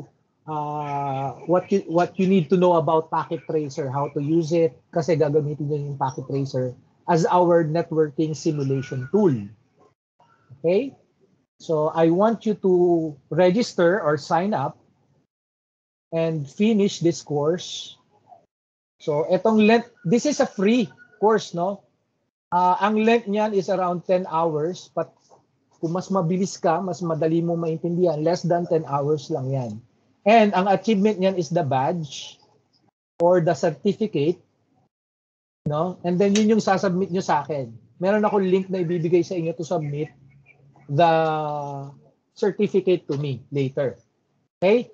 what you need to know about Packet Tracer, how to use it, kasi gagamitin nyo yung Packet Tracer as our networking simulation tool. Okay? So, I want you to register or sign up and finish this course. So, etong length, this is a free course, no? Ang length niyan is around 10 hours, but kung mas mabilis ka, mas madali mo maintindihan, less than 10 hours lang yan. And ang achievement niyan is the badge or the certificate, no? And then yun yung sasubmit nyo sa akin. Meron akong link na ibibigay sa inyo to submit the certificate to me later. Okay?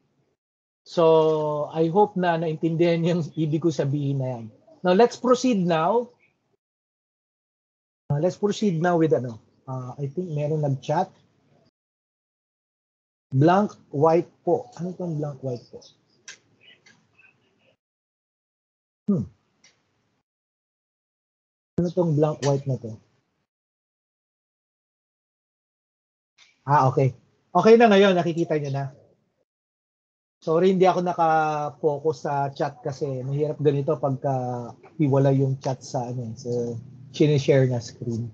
So, I hope na naintindihan yung ibig ko sabihin na yan. Now, let's proceed now. Let's proceed now with ano. I think meron nag-chat. Blank white po. Ano itong blank white po? Ano itong blank white na to? Okay. Okay na ngayon, nakikita nyo na. Sorry, hindi ako naka-focus sa chat kasi mahirap ganito pagka hiwala yung chat sa sinishare na screen.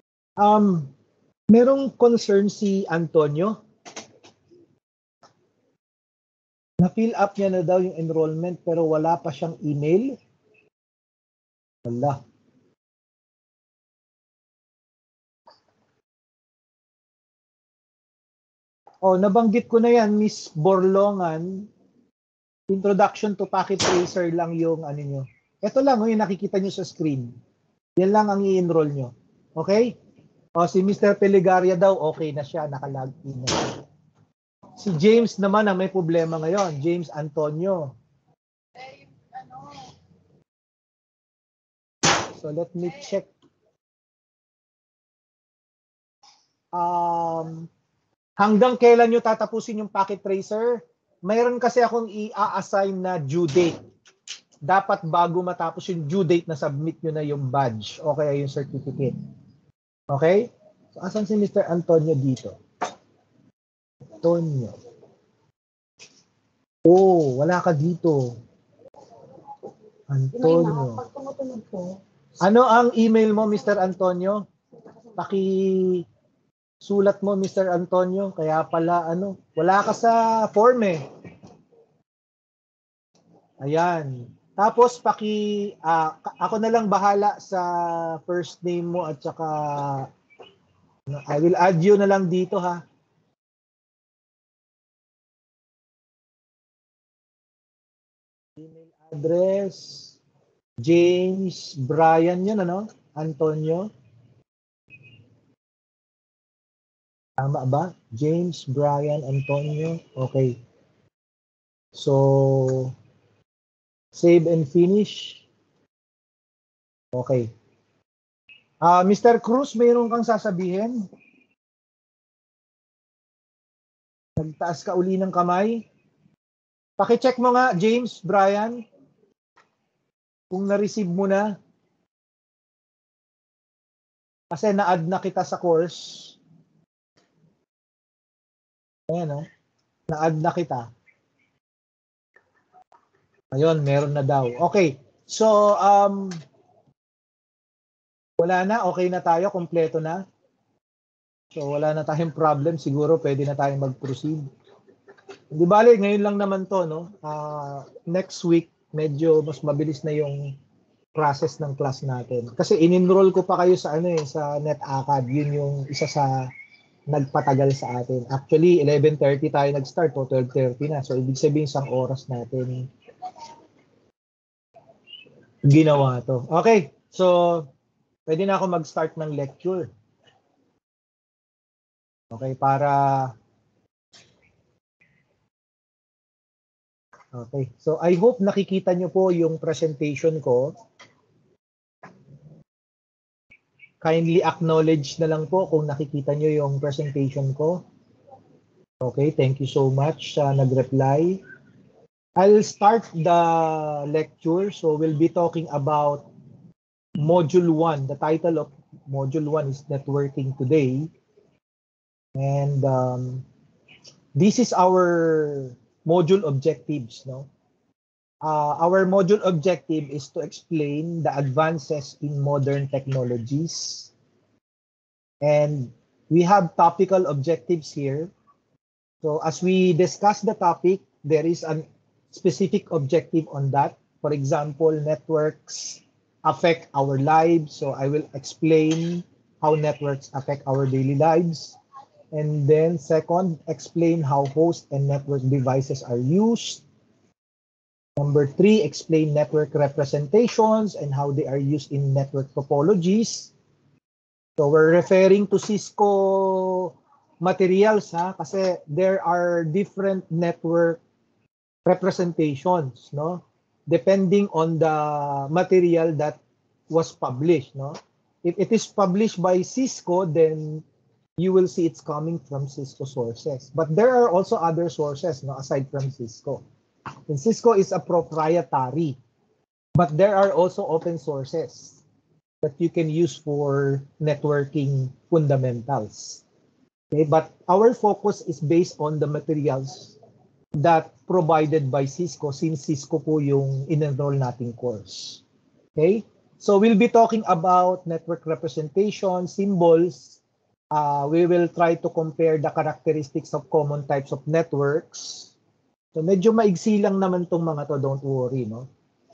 Merong concern si Antonio. Na-fill up niya na daw yung enrollment pero wala pa siyang email. Wala. Nabanggit ko na yan, Miss Borlongan. Introduction to Packet Tracer lang yung ano nyo. Ito lang yung nakikita nyo sa screen. Yan lang ang i-enroll nyo. Okay? Si Mr. Peligaria daw, okay na siya, nakalog in na siya. Si James naman ang may problema ngayon. James Antonio. So let me check. Hanggang kailan nyo tatapusin yung Packet Tracer? Mayroon kasi akong i-assign na due date. Dapat bago matapos yung due date na submit nyo na yung badge o kaya yung certificate. Okay? So, asan si Mr. Antonio dito? Antonio. Wala ka dito. Antonio. Ano ang email mo, Mr. Antonio? Sulat mo, Mr. Antonio. Kaya pala, wala ka sa form eh. Ayan. Tapos, ako na lang bahala sa first name mo at saka, I will add you na lang dito ha. Email address, James Brian yun, Antonio. Tama ba? James Brian Antonio. Okay. So, save and finish. Okay. Mr. Cruz, mayroon kang sasabihin? Nagtaas ka uli ng kamay. Paki-check mo nga, James Brian, kung na-receive mo na. Kasi na-add na kita sa course. Ayan, na-add na kita. Ayun, meron na daw. Okay. So, wala na. Okay na tayo. Kompleto na. So, wala na tayong problem. Siguro, pwede na tayong mag-proceed. Di bale, ngayon lang naman to, no? Next week, medyo mas mabilis na yung process ng class natin. Kasi in-enroll ko pa kayo sa sa NetAcad. Yun yung isa sa nagpatagal sa atin. Actually, 11:30 tayo nag-start o 12:30 na. So, ibig sabihin isang oras natin ginawa to. Okay. So, pwede na ako mag-start ng lecture. Okay, Okay. So, I hope nakikita nyo po yung presentation ko. Kindly acknowledge na lang po kung nakikita nyo yung presentation ko. Okay, thank you so much sa nag-reply. I'll start the lecture. So, we'll be talking about Module 1. The title of Module 1 is Networking Today. And this is our module objectives, no? Our module objective is to explain the advances in modern technologies. And we have topical objectives here. So as we discuss the topic, there is a specific objective on that. For example, networks affect our lives. So I will explain how networks affect our daily lives. And then second, explain how host and network devices are used. Number 3, explain network representations and how they are used in network topologies. So we're referring to Cisco materials, kasi there are different network representations, no? Depending on the material that was published, no? If it is published by Cisco, then you will see it's coming from Cisco sources. But there are also other sources, no, aside from Cisco. And Cisco is a proprietary, but there are also open sources that you can use for networking fundamentals. Okay, but our focus is based on the materials that provided by Cisco, since Cisco po yung in-enroll nating course. Okay, so we'll be talking about network representation, symbols. We will try to compare the characteristics of common types of networks. So medyo maigsi lang naman tong mga to, don't worry, no?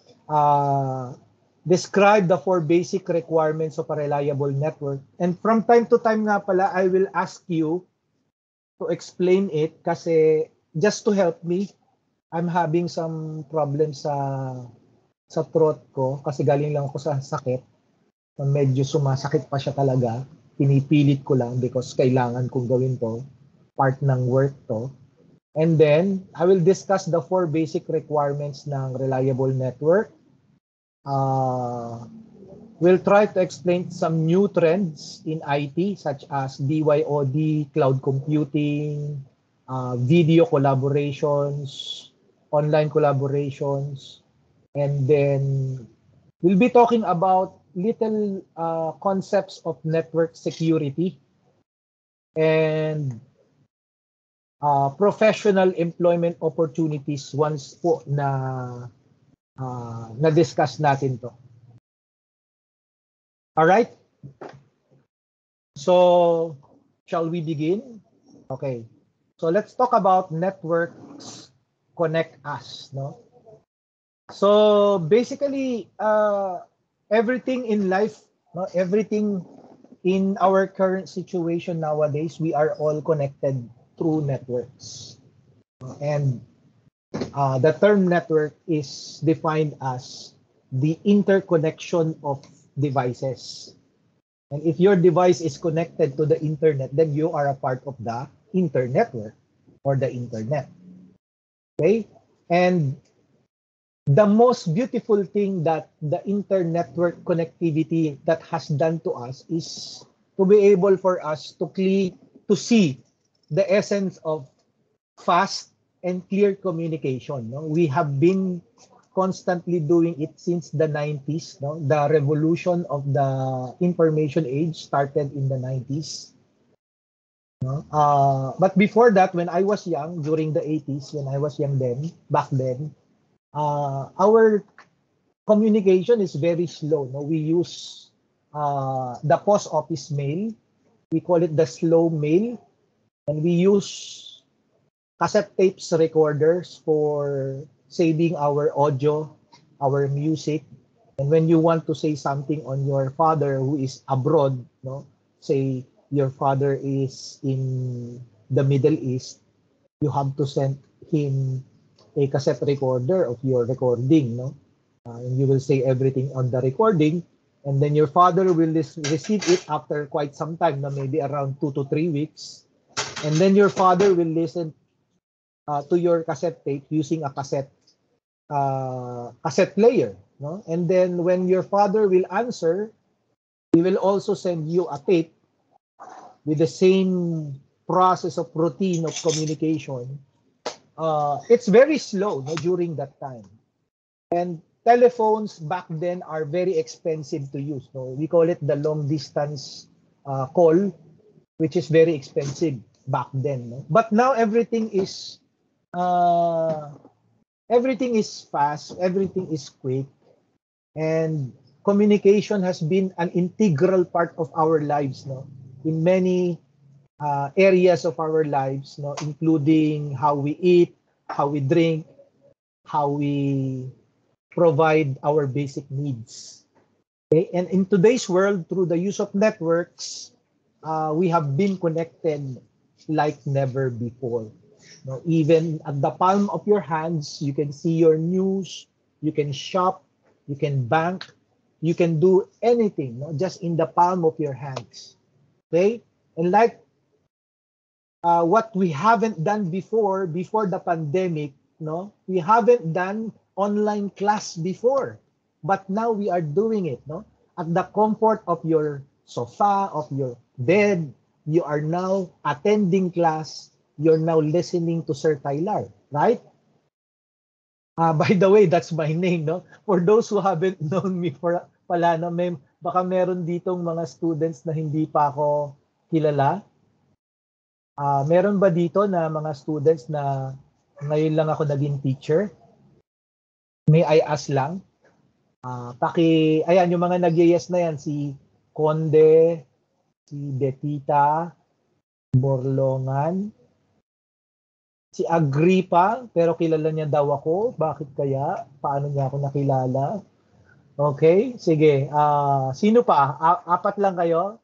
Describe the 4 basic requirements of a reliable network. And from time to time nga pala, I will ask you to explain it kasi just to help me, I'm having some problems sa throat ko kasi galing lang ako sa sakit. Medyo sumasakit pa siya talaga. Pinipilit ko lang because kailangan kong gawin to. Part ng work to. And then, I will discuss the 4 basic requirements ng reliable network. We'll try to explain some new trends in IT such as BYOD, cloud computing, video collaborations, online collaborations, and then we'll be talking about little concepts of network security and professional employment opportunities once po na-discuss natin to. All right? So, shall we begin? Okay. So, let's talk about networks connect us, no? So, basically, everything in life, no, everything in our current situation nowadays, we are all connected through networks. And the term network is defined as the interconnection of devices. And if your device is connected to the internet, then you are a part of the internetwork or the internet. Okay? And the most beautiful thing that the internetwork connectivity that has done to us is to be able for us to see the essence of fast and clear communication. No? We have been constantly doing it since the 90s. No? The revolution of the information age started in the 90s. No? But before that, when I was young, during the 80s, when I was young back then, our communication is very slow. No? We use the post office mail. We call it the slow mail. And we use cassette tapes recorders for saving our audio, our music. And when you want to say something on your father who is abroad, no, say your father is in the Middle East, you have to send him a cassette recorder of your recording, no? And you will say everything on the recording, and then your father will receive it after quite some time, no? Maybe around 2 to 3 weeks, and then your father will listen to your cassette tape using a cassette player, no? And then when your father will answer, he will also send you a tape with the same process of routine of communication. It's very slow, no, during that time. And telephones back then are very expensive to use. No? We call it the long distance call, which is very expensive back then. No? But now everything is fast, everything is quick, and communication has been an integral part of our lives, no, in many areas of our lives, no, including how we eat, how we drink, how we provide our basic needs. Okay? And in today's world, through the use of networks, we have been connected like never before. No, even at the palm of your hands, you can see your news, you can shop, you can bank, you can do anything, no, just in the palm of your hands. Okay? And like what we haven't done before the pandemic, no, we haven't done online class before, but now we are doing it, no, at the comfort of your sofa, of your bed. You are now attending class. You're now listening to Sir Tyler, right? By the way, that's my name, no? For those who haven't known me for pala, no, baka meron ditong mga students na hindi pa ako kilala. Meron ba dito na mga students na ngayon lang ako naging teacher? May I ask lang? Ayan, yung mga nag-yes na yan, si Conde, si Betita, Borlongan, si Agripa, pero kilala niya daw ako. Bakit kaya? Paano niya ako nakilala? Okay, sige. Sino pa? Apat lang kayo?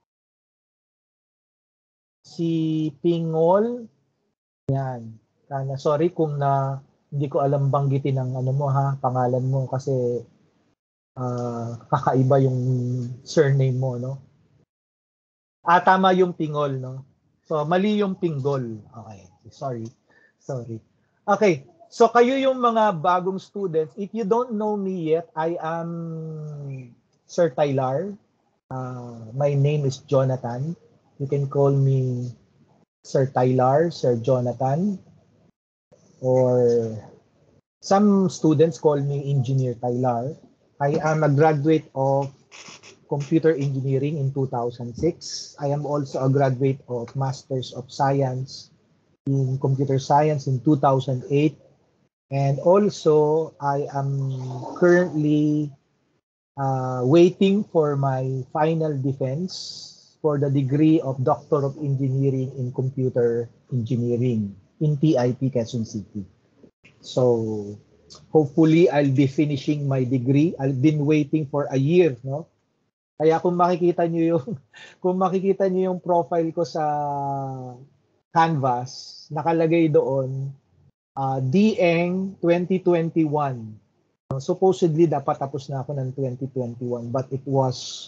Si Pingol. Yan. Sorry kung hindi ko alam banggitin ang ano mo ha, pangalan mo kasi kakaiba yung surname mo, no? Tama yung Pingol, no? So, mali yung Pinggol. Okay. Sorry. Okay. So, kayo yung mga bagong students. If you don't know me yet, I am Sir Tyler. My name is Jonathan. You can call me Sir Tyler, Sir Jonathan. Or some students call me Engineer Tyler. I am a graduate of Computer Engineering in 2006. I am also a graduate of Masters of Science in Computer Science in 2008. And also, I am currently waiting for my final defense for the degree of Doctor of Engineering in Computer Engineering in TIP Quezon City. So, hopefully, I'll be finishing my degree. I've been waiting for a year, no? Kaya kung makikita niyo yung profile ko sa Canvas, nakalagay doon DEng 2021. Supposedly dapat tapos na ako ng 2021, but it was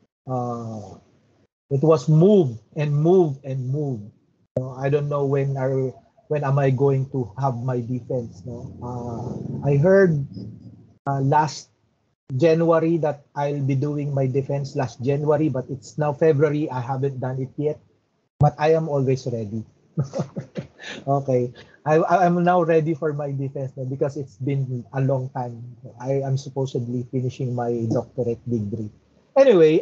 moved. I don't know when am I going to have my defense, no? I heard last January that I'll be doing my defense last January, but it's now February. I haven't done it yet, but I am always ready. Okay, I'm now ready for my defense now because it's been a long time. I am supposedly finishing my doctorate degree. Anyway,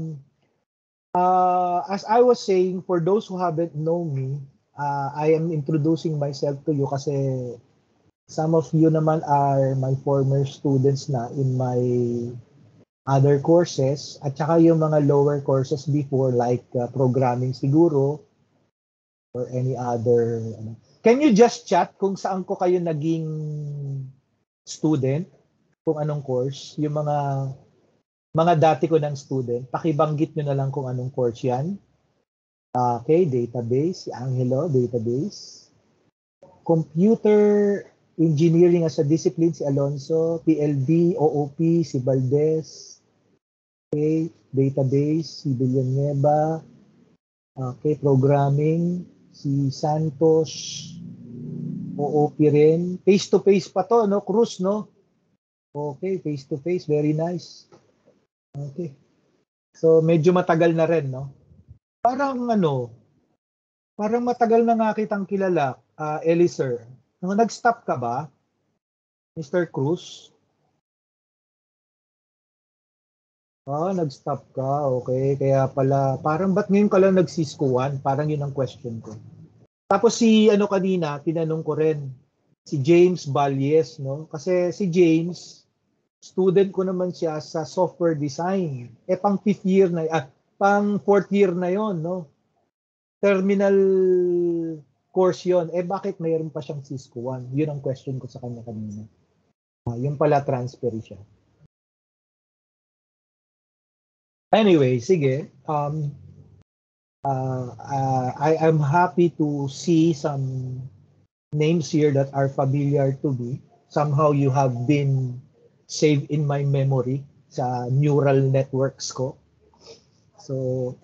as I was saying, for those who haven't known me, I am introducing myself to you kasi some of you naman are my former students na in my other courses at saka yung mga lower courses before like programming siguro. or any other. Can you just chat kung saan ko kayo naging student? Kung anong course? Yung mga dati ko ng student. Pakibanggit nyo na lang kung anong course yan. Okay, database. Si Angelo, database. Computer engineering as a discipline, si Alonso. PLD, OOP, si Valdez. Okay, database, si Villanueva. Okay, programming, si Santos. OOP rin. Face-to-face pa to, no? Cruz, no? Okay, face-to-face. Very nice. Okay. So, medyo matagal na rin, no? Parang matagal na nga kitang kilala, Eliser. Nag-stop ka ba, Mr. Cruz? Nag-stop ka. Okay. Kaya pala, parang ba't ngayon ka lang nag-Cisco 1? Parang yun ang question ko. Tapos si kanina, tinanong ko rin, si James Valles, no? Kasi si James, student ko naman siya sa software design. Pang 5th year na, pang 4th year na yon, no? Terminal course yon. Bakit mayroon pa siyang Cisco 1? Yun ang question ko sa kanya kanina. Yun pala, transfer siya. Anyway, sige. I am happy to see some names here that are familiar to me. Somehow you have been saved in my memory sa neural networks ko. So,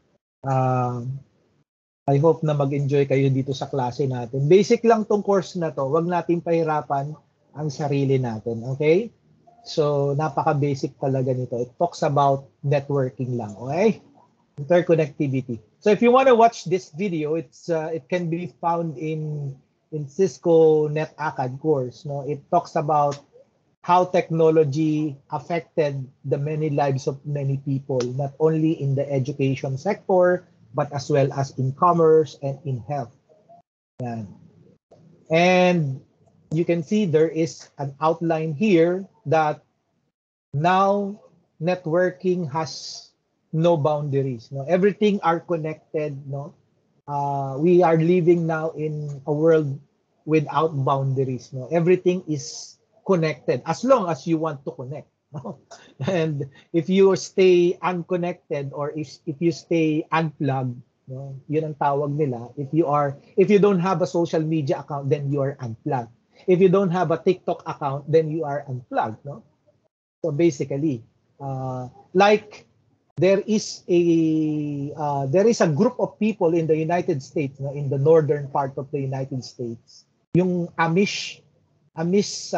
I hope na mag-enjoy kayo dito sa klase natin. Basic lang tong course na to. Huwag natin pahirapan ang sarili natin. Okay? So, napaka-basic talaga nito. It talks about networking lang. Okay? Interconnectivity. So, if you want to watch this video, it can be found in Cisco NetAcad course. No? It talks about how technology affected the many lives of many people, not only in the education sector, but as well as in commerce and in health. Yan. And you can see there is an outline here that now networking has no boundaries. No, everything are connected. No, we are living now in a world without boundaries. No, everything is connected as long as you want to connect. No? And if you stay unconnected or if you stay unplugged, no, yun ang tawag nila. If you don't have a social media account, then you are unplugged. If you don't have a TikTok account, then you are unplugged. No. So basically, like there is a group of people in the United States, no, in the northern part of the United States, yung Amish, AMISH,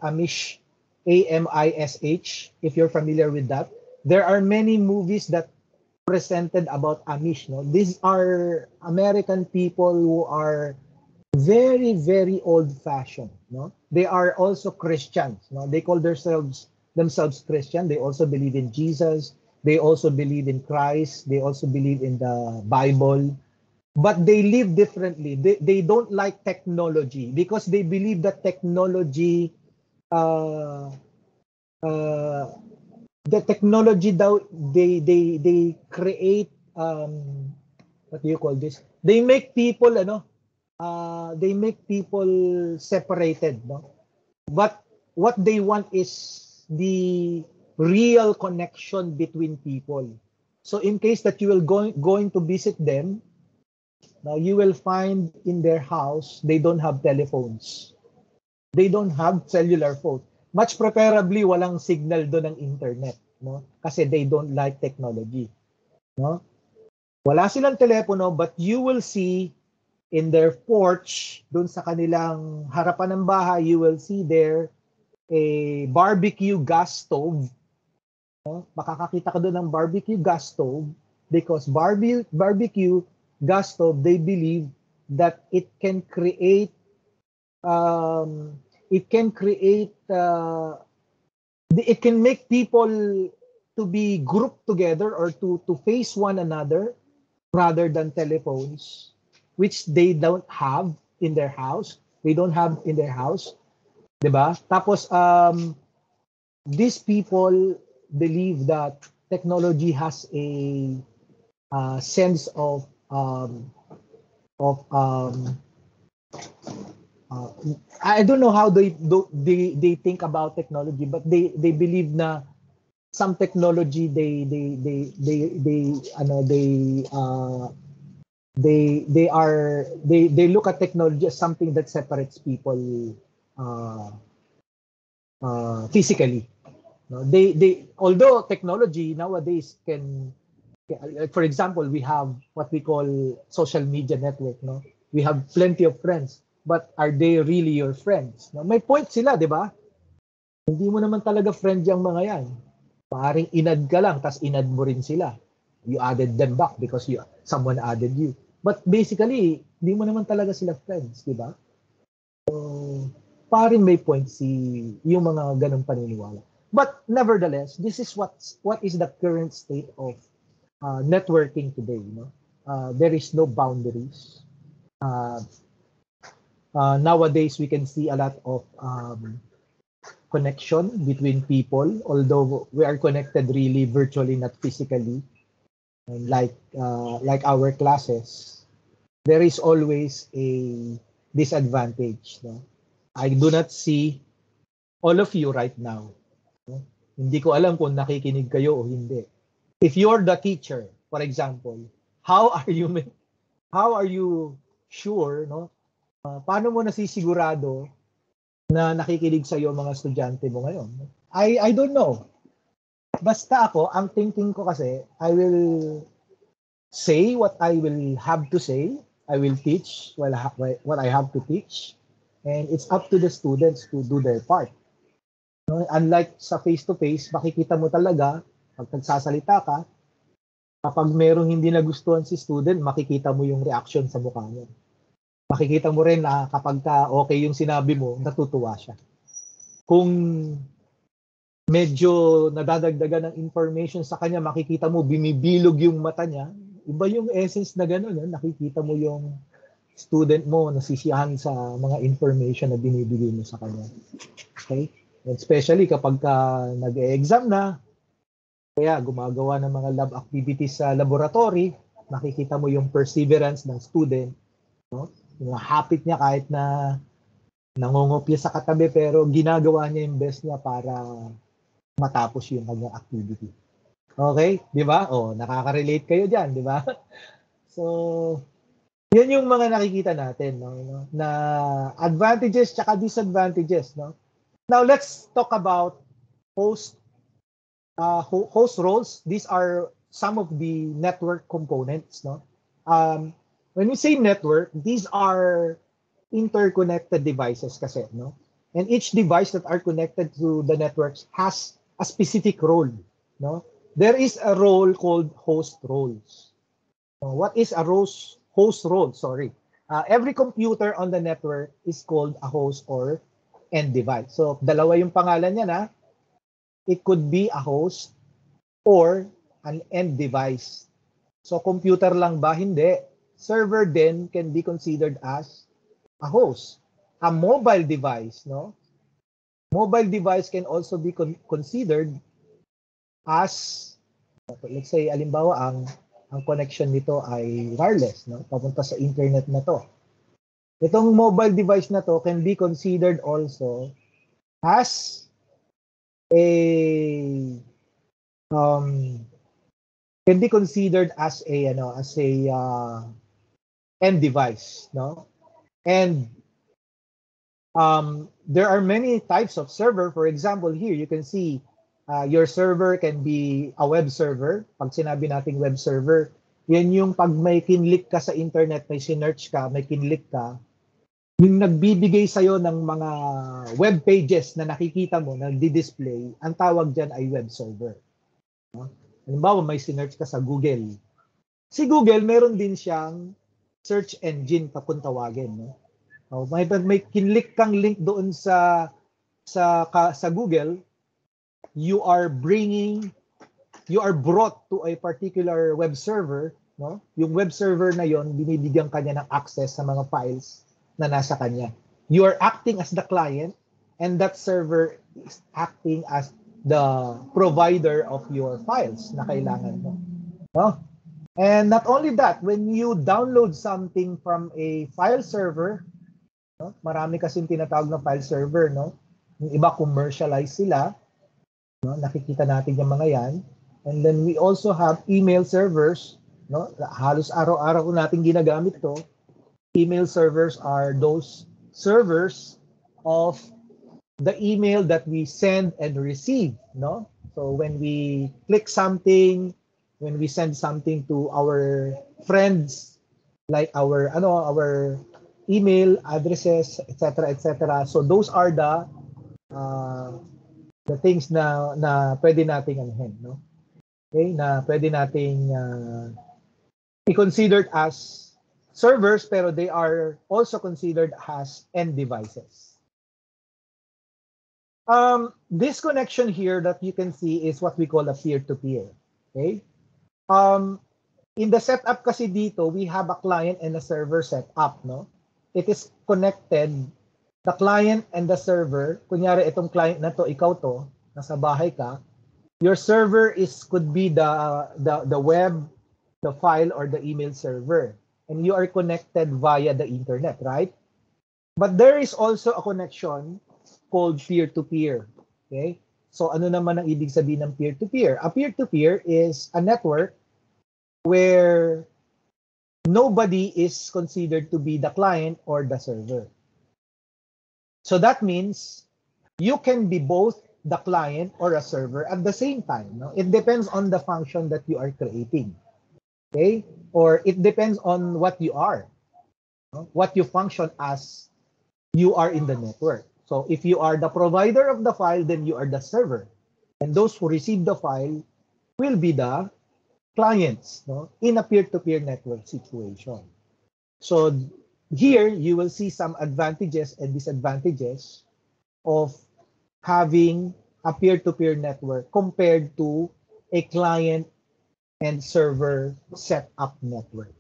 if you're familiar with that. There are many movies that presented about Amish. No, these are American people who are very, very old-fashioned. No, they are also Christians. No, they call themselves Christian. They also believe in Jesus. They also believe in Christ. They also believe in the Bible. But they live differently. They don't like technology because they believe that technology, the technology, they create, what do you call this? They make people, separated. No? But what they want is the real connection between people. So in case that you will going to visit them, now you will find in their house they don't have telephones. They don't have cellular phone. Much preferably walang signal doon ng internet, no? Kasi they don't like technology, no? Wala silang telepono, but you will see in their porch, doon sa kanilang harapan ng bahay, you will see there a barbecue gas stove. No? Makakakita ka doon ng barbecue gas stove because barbecue gas stove, they believe that it can create it can make people to be grouped together or to face one another rather than telephones, which they don't have in their house. They don't have in their house. Diba? Tapos, these people believe that technology has a sense of of I don't know how they think about technology, but they believe na some technology they look at technology as something that separates people physically. No? They although technology nowadays can, for example, we have what we call social media network, no? We have plenty of friends, but are they really your friends? No? May point sila, di ba? Hindi mo naman talaga friend yung mga yan. Maaring inad ka lang, tas inad mo rin sila. You added them back because someone added you. But basically, hindi mo naman talaga sila friends, di ba? So, paring may point yung mga ganong paniniwala. But nevertheless, this is what is the current state of networking today. No? There is no boundaries. Nowadays, we can see a lot of connection between people, although we are connected really virtually, not physically. And like our classes, there is always a disadvantage. No? I do not see all of you right now. No? Hindi ko alam kung nakikinig kayo o hindi. If you're the teacher, for example, how are you sure, no? Paano mo nasisigurado na nakikinig sa iyo mga estudyante mo ngayon? I don't know. Basta ako, ang thinking ko kasi, I will say what I will have to say. I will teach what I have to teach. And it's up to the students to do their part. No? Unlike sa face-to-face, makikita mo talaga, pag nagsasalita ka, kapag merong hindi nagustuhan si student, makikita mo yung reaction sa mukha niya. Makikita mo rin na kapag okay yung sinabi mo, natutuwa siya. Kung medyo nadadagdagan ng information sa kanya, makikita mo bumibilog yung mata niya. Iba yung essence na gano'n. Nakikita mo yung student mo nasisiyahan sa mga information na binibigay mo sa kanya. Okay? And especially kapag nag-e-exam na, kaya gumagawa ng mga lab activities sa laboratory, makikita mo yung perseverance ng student. No? Yung hapit niya kahit na nangungopya sa katabi, pero ginagawa niya yung best niya para matapos yung kanyang activity. Okay? Di ba? Nakaka-relate kayo dyan, di ba? So, yun yung mga nakikita natin, no? Na advantages tsaka disadvantages. No? Now, let's talk about host roles. These are some of the network components. No? When we say network, these are interconnected devices kasi. No? And each device that are connected to the networks has a specific role. No? There is a role called host roles. What is a host role? Sorry. Every computer on the network is called a host or end device. So, dalawa yung pangalan niya na. It could be a host or an end device. So, computer lang ba? Hindi. Server then can be considered as a host. A mobile device, no? Mobile device can also be considered as, let's say, alimbawa, ang connection nito ay wireless, no? Papunta sa internet na to. Itong mobile device na to can be considered also as can be considered as a end device, no? And there are many types of server. For example, here you can see your server can be a web server. Pag sinabi nating web server, yan yung pag may kinlik ka sa internet, may sinearch ka, may kinlik ka, yung nagbibigay sa'yo ng mga web pages na nakikita mo, na di-display, ang tawag dyan ay web server. No? Halimbawa, may sinearch ka sa Google. Si Google, meron din siyang search engine kung tawagin. No? May kinlik kang link doon sa Google, you are brought to a particular web server, no? Yung web server na yon, binibigyan kanya ng access sa mga files na nasa kanya. You are acting as the client and that server is acting as the provider of your files na kailangan mo. No? And not only that, when you download something from a file server, no? Marami kasing tinatawag na file server, no? Yung iba commercialize sila, no? Nakikita natin yung mga yan. And then we also have email servers, no? Halos araw-araw natin ginagamit to. Email servers are those servers of the email that we send and receive, no? So when we click something, when we send something to our friends, like our email addresses, etc., etc. So those are the things na pwede nating anuhin, no? Okay, na pwede nating be considered as servers, pero they are also considered as end devices. This connection here that you can see is what we call a peer-to-peer. Okay? In the setup kasi dito, we have a client and a server setup, no? It is connected, the client and the server. Kunyari, itong client na to, ikaw to, nasa bahay ka. Your server could be the web, the file, or the email server. And you are connected via the internet, right? But there is also a connection called peer-to-peer. Okay? So ano naman ang ibig sabihin ng peer-to-peer? A peer-to-peer is a network where nobody is considered to be the client or the server. So that means you can be both the client or a server at the same time. No? It depends on the function that you are creating. Okay? Or it depends on what you are. No? What you function as you are in the network. So if you are the provider of the file, then you are the server. And those who receive the file will be the clients, no? In a peer-to-peer network situation. So here you will see some advantages and disadvantages of having a peer-to-peer network compared to a client and server setup network.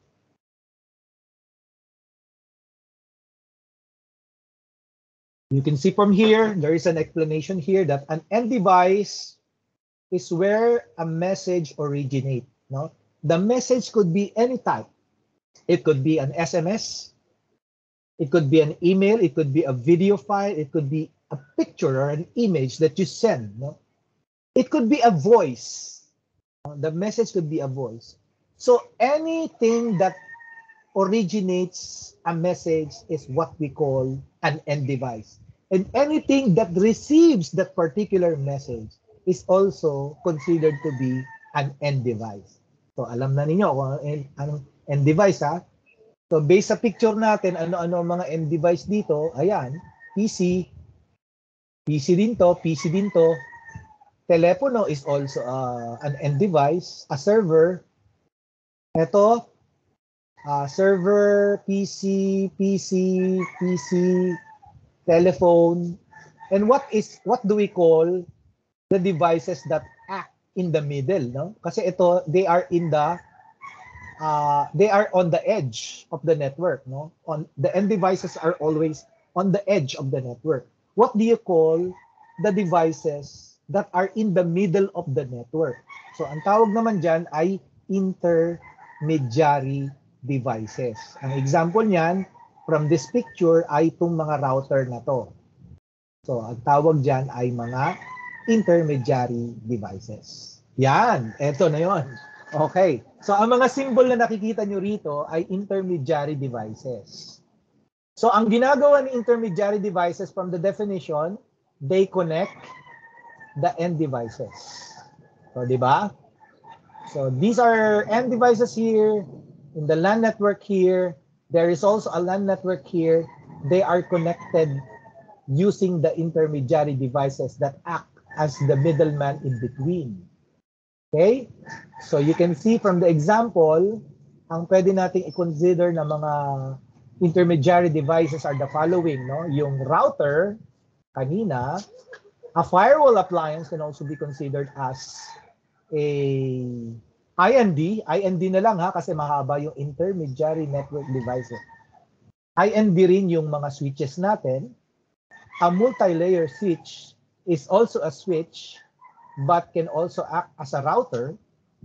You can see from here, there is an explanation here that an end device is where a message originates. No? The message could be any type. It could be an SMS, it could be an email, it could be a video file, it could be a picture or an image that you send. No? It could be a voice. The message could be a voice. So anything that originates a message is what we call an end device. And anything that receives that particular message is also considered to be an end device. So alam na ninyo kung anong end device, ha? So based sa picture natin, ano-ano ang mga end device dito, ayan, PC din to, PC din to. Telepono is also an end device, a server. Ito, server, PC, telephone. And what do we call the devices that act in the middle, no? Kasi ito, they are on the edge of the network, no? The end devices are always on the edge of the network. What do you call the devices that are in the middle of the network? So ang tawag naman diyan ay intermediary devices. Ang example niyan from this picture ay itong mga router na to. So ang tawag diyan ay mga intermediary devices. Yan, eto na yon. Okay. So ang mga symbol na nakikita nyo rito ay intermediary devices. So ang ginagawa ng intermediary devices from the definition, they connect the end devices. So di ba? So these are end devices here. In the LAN network here, there is also a LAN network here. They are connected using the intermediary devices that act as the middleman in between. Okay? So you can see from the example, ang pwede nating i-consider na mga intermediary devices are the following, no? Yung router, kanina, a firewall appliance can also be considered as a IND. IND na lang, ha, kasi mahaba yung intermediary network devices. IND rin yung mga switches natin. A multi-layer switch is also a switch but can also act as a router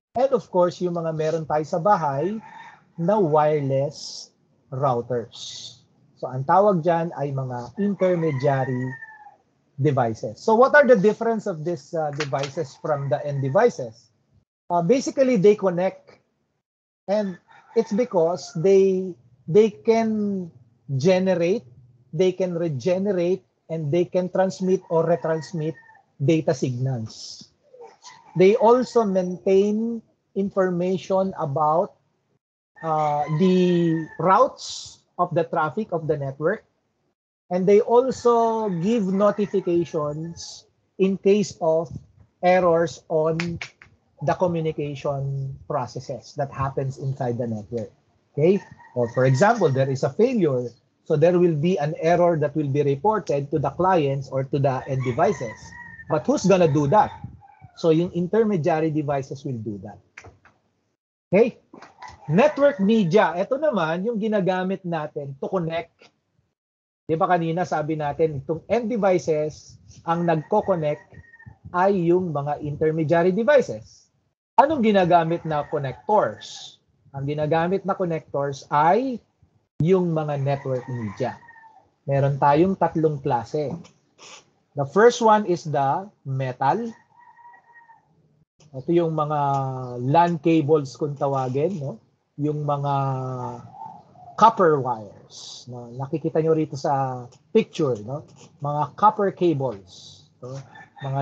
And of course, yung mga meron tayo sa bahay na wireless routers. So ang tawag dyan ay mga intermediary devices. So what are the difference of these devices from the end devices? Basically, they connect, and it's because they can generate, they can regenerate, and they can transmit or retransmit data signals. They also maintain information about the routes of the traffic of the network, and they also give notifications in case of errors on the communication processes that happens inside the network. Okay? Or for example, there is a failure, so there will be an error that will be reported to the clients or to the end devices. But who's gonna do that? So yung intermediary devices will do that. Okay? Network media, ito naman yung ginagamit natin to connect. Di ba kanina sabi natin, itong end devices, ang nagko-connect ay yung mga intermediary devices. Anong ginagamit na connectors? Ang ginagamit na connectors ay yung mga network media. Meron tayong tatlong klase. The first one is the metal. Ito yung mga LAN cables kung tawagin, no? Yung mga copper wires. No? Nakikita nyo rito sa picture, no? Mga copper cables. No? Mga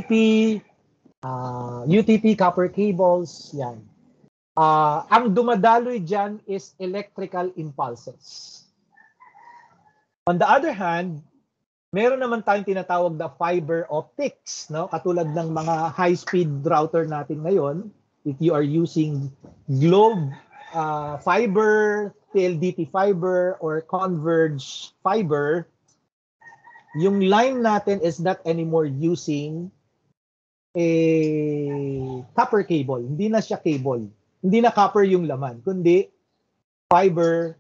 UTP copper cables, yan. Ang dumadaloy dyan is electrical impulses. On the other hand, meron naman tayong tinatawag na fiber optics, no? Katulad ng mga high-speed router natin ngayon, if you are using Globe fiber, PLDT fiber, or Converge fiber, yung line natin is not anymore using a copper cable. Hindi na siya cable. Hindi na copper yung laman, kundi fiber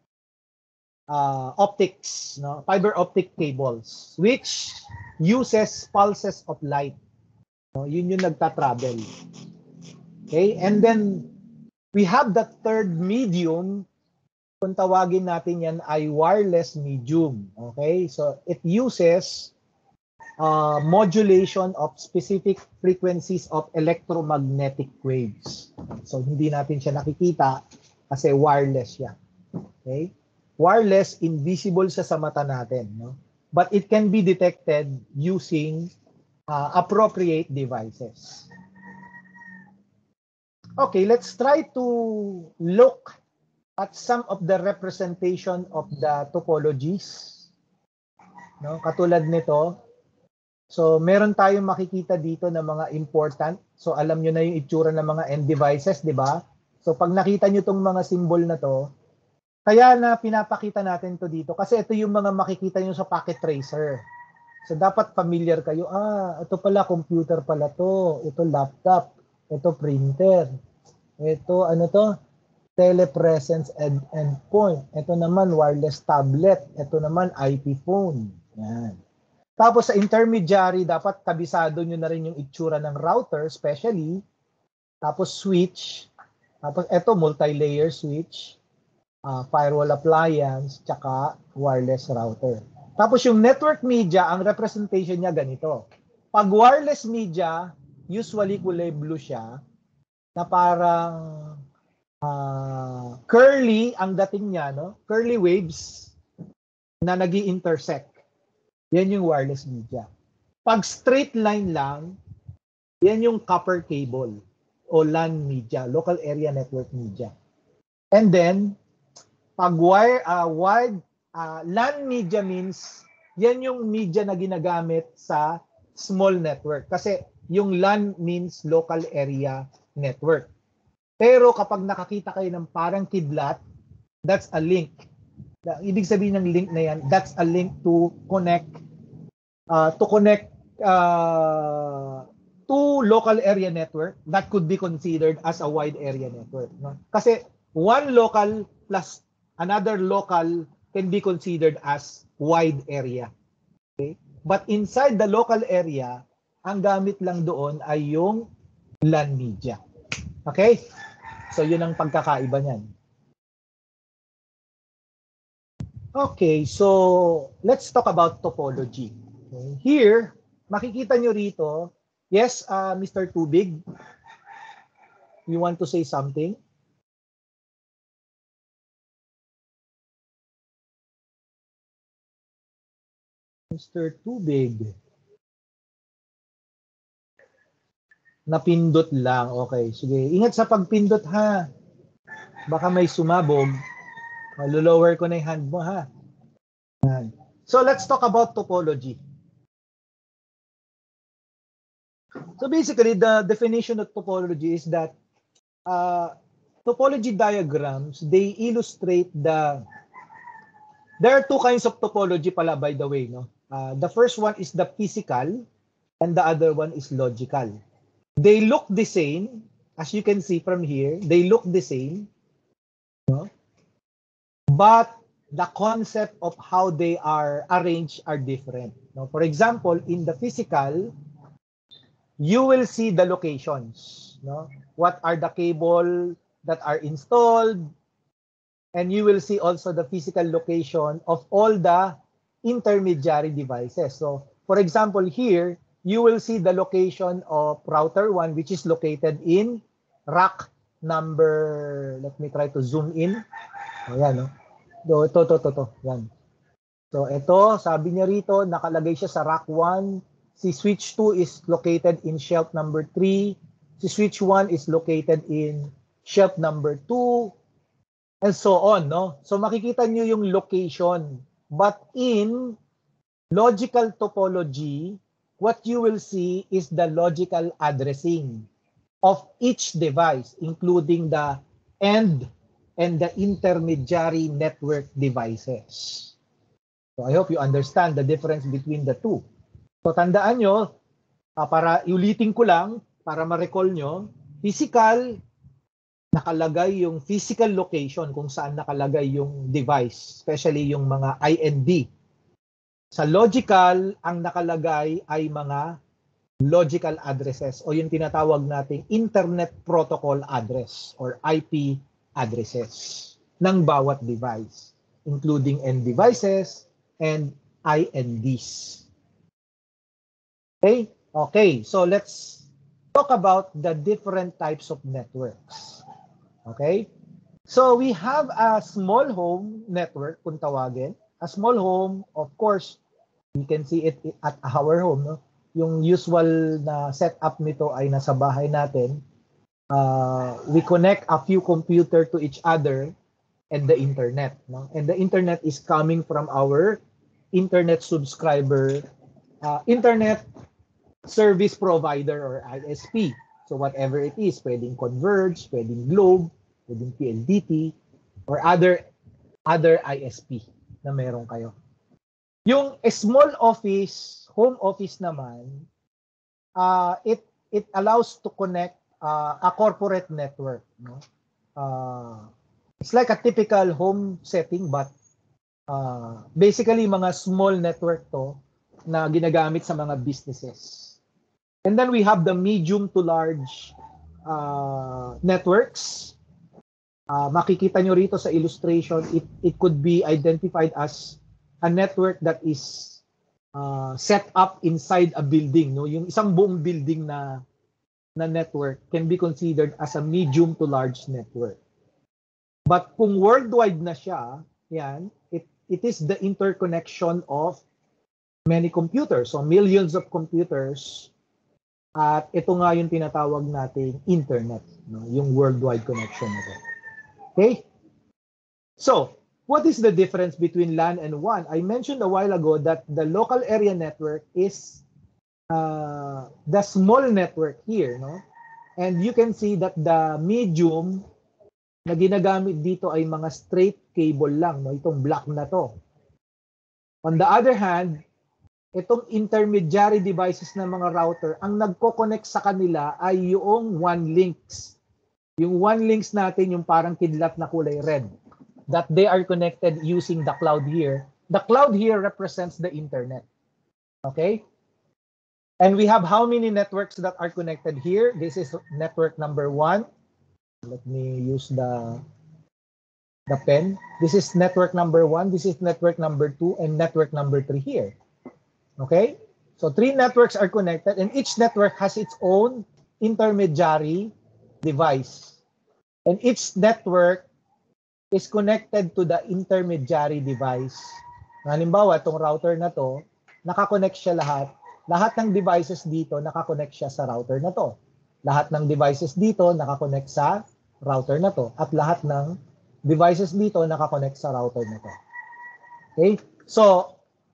optics, no? Fiber optic cables, which uses pulses of light. No? Yun yung nagta-travel. Okay? And then, we have the third medium, kung tawagin natin yan ay wireless medium. Okay? So, it uses modulation of specific frequencies of electromagnetic waves. So, hindi natin siya nakikita kasi wireless siya. Okay? Wireless, invisible siya sa mata natin. No? But it can be detected using appropriate devices. Okay, let's try to look at some of the representation of the topologies. No? Katulad nito. So, meron tayong makikita dito na mga important. So, alam nyo na yung itsura ng mga end devices, di ba? So, pag nakita nyo itong mga symbol na to, kaya na pinapakita natin to dito kasi ito yung mga makikita nyo sa packet tracer. So dapat familiar kayo, ito pala computer pala to, ito laptop, ito printer, ito ano to, telepresence endpoint, ito naman wireless tablet, ito naman IP phone. Yan. Tapos sa intermediary, dapat kabisado nyo na rin yung itsura ng router, especially, tapos switch, tapos ito multi-layer switch, firewall appliance, tsaka wireless router. Tapos yung network media, ang representation niya ganito. Pag wireless media, usually kulay blue siya, na parang curly ang dating niya, no? Curly waves na nag-i-intersect. Yan yung wireless media. Pag straight line lang, yan yung copper cable o LAN media, local area network media. And then, pag LAN media means, yan yung media na ginagamit sa small network. Kasi yung LAN means local area network. Pero kapag nakakita kayo ng parang kidlat, that's a link. Ibig sabihin ng link na yan, that's a link to connect to local area network that could be considered as a wide area network. No? Kasi one local plus another local can be considered as wide area. Okay? But inside the local area, ang gamit lang doon ay yung LAN media. Okay? So yun ang pagkakaiba niyan. Okay, so let's talk about topology. Okay. Here, makikita nyo rito, yes, Mr. Tubig, you want to say something? Mr. Tubig. Napindot lang. Okay, sige. Ingat sa pagpindot ha. Baka may sumabog. Lower ko na yung hand mo ha. So let's talk about topology. So basically, the definition of topology is that topology diagrams, they illustrate there are two kinds of topology pala, by the way. No? The first one is the physical and the other one is logical. They look the same, as you can see from here, they look the same, no? But the concept of how they are arranged are different. No? For example, in the physical, you will see the locations. No? What are the cable that are installed? And you will see also the physical location of all the intermediary devices. So, for example, here, you will see the location of router 1, which is located in rack number, let me try to zoom in. Ayan, no? Ito. Yan. So, ito, sabi niya rito, nakalagay siya sa rack 1. Si switch 2 is located in shelf number 3. Si switch 1 is located in shelf number 2. And so on, no? So, makikita niyo yung location. But in logical topology, what you will see is the logical addressing of each device, including the end and the intermediary network devices. So I hope you understand the difference between the two. So tandaan nyo, para iulitin ko lang, para ma-recall nyo, physical, nakalagay yung physical location kung saan nakalagay yung device, especially yung mga IND. Sa logical, ang nakalagay ay mga logical addresses o yung tinatawag nating Internet Protocol Address or IP addresses ng bawat device, including end devices and INDs. Okay, so let's talk about the different types of networks. Okay, so we have a small home network, kung tawagin. A small home, of course, you can see it at our home. No? Yung usual na setup nito ay nasa bahay natin. We connect a few computer to each other and the internet. No? And the internet is coming from our internet subscriber, internet service provider or ISP. So whatever it is, pwedeng Converge, pwedeng Globe, pwedeng PLDT, or other ISP na meron kayo. Yung small office, home office naman, it allows to connect a corporate network. No? It's like a typical home setting, but basically mga small network to na ginagamit sa mga businesses. And then we have the medium to large networks. Makikita nyo rito sa illustration, it could be identified as a network that is set up inside a building. No? Yung isang buong building na network can be considered as a medium to large network. But kung worldwide na siya, yan, it is the interconnection of many computers. So millions of computers. At ito nga yung tinatawag nating internet, no? Yung worldwide connection na to. Okay? So, what is the difference between LAN and WAN? I mentioned a while ago that the local area network is the small network here, no? And you can see that the medium na ginagamit dito ay mga straight cable lang, no? Itong black na to. On the other hand, itong intermediary devices ng mga router, ang nagko-connect sa kanila ay yung WAN links. Yung WAN links natin, yung parang kidlat na kulay red, that they are connected using the cloud here. The cloud here represents the internet. Okay? And we have how many networks that are connected here? This is network number 1. Let me use the pen. This is network number 1, this is network number 2, and network number 3 here. Okay? So 3 networks are connected, and each network has its own intermediary device. And each network is connected to the intermediary device. Halimbawa, itong router na to, nakakonect siya lahat. Lahat ng devices dito, nakakonect siya sa router na to. Lahat ng devices dito, nakakonect sa router na to. At lahat ng devices dito, nakakonect sa router na to. Okay? So,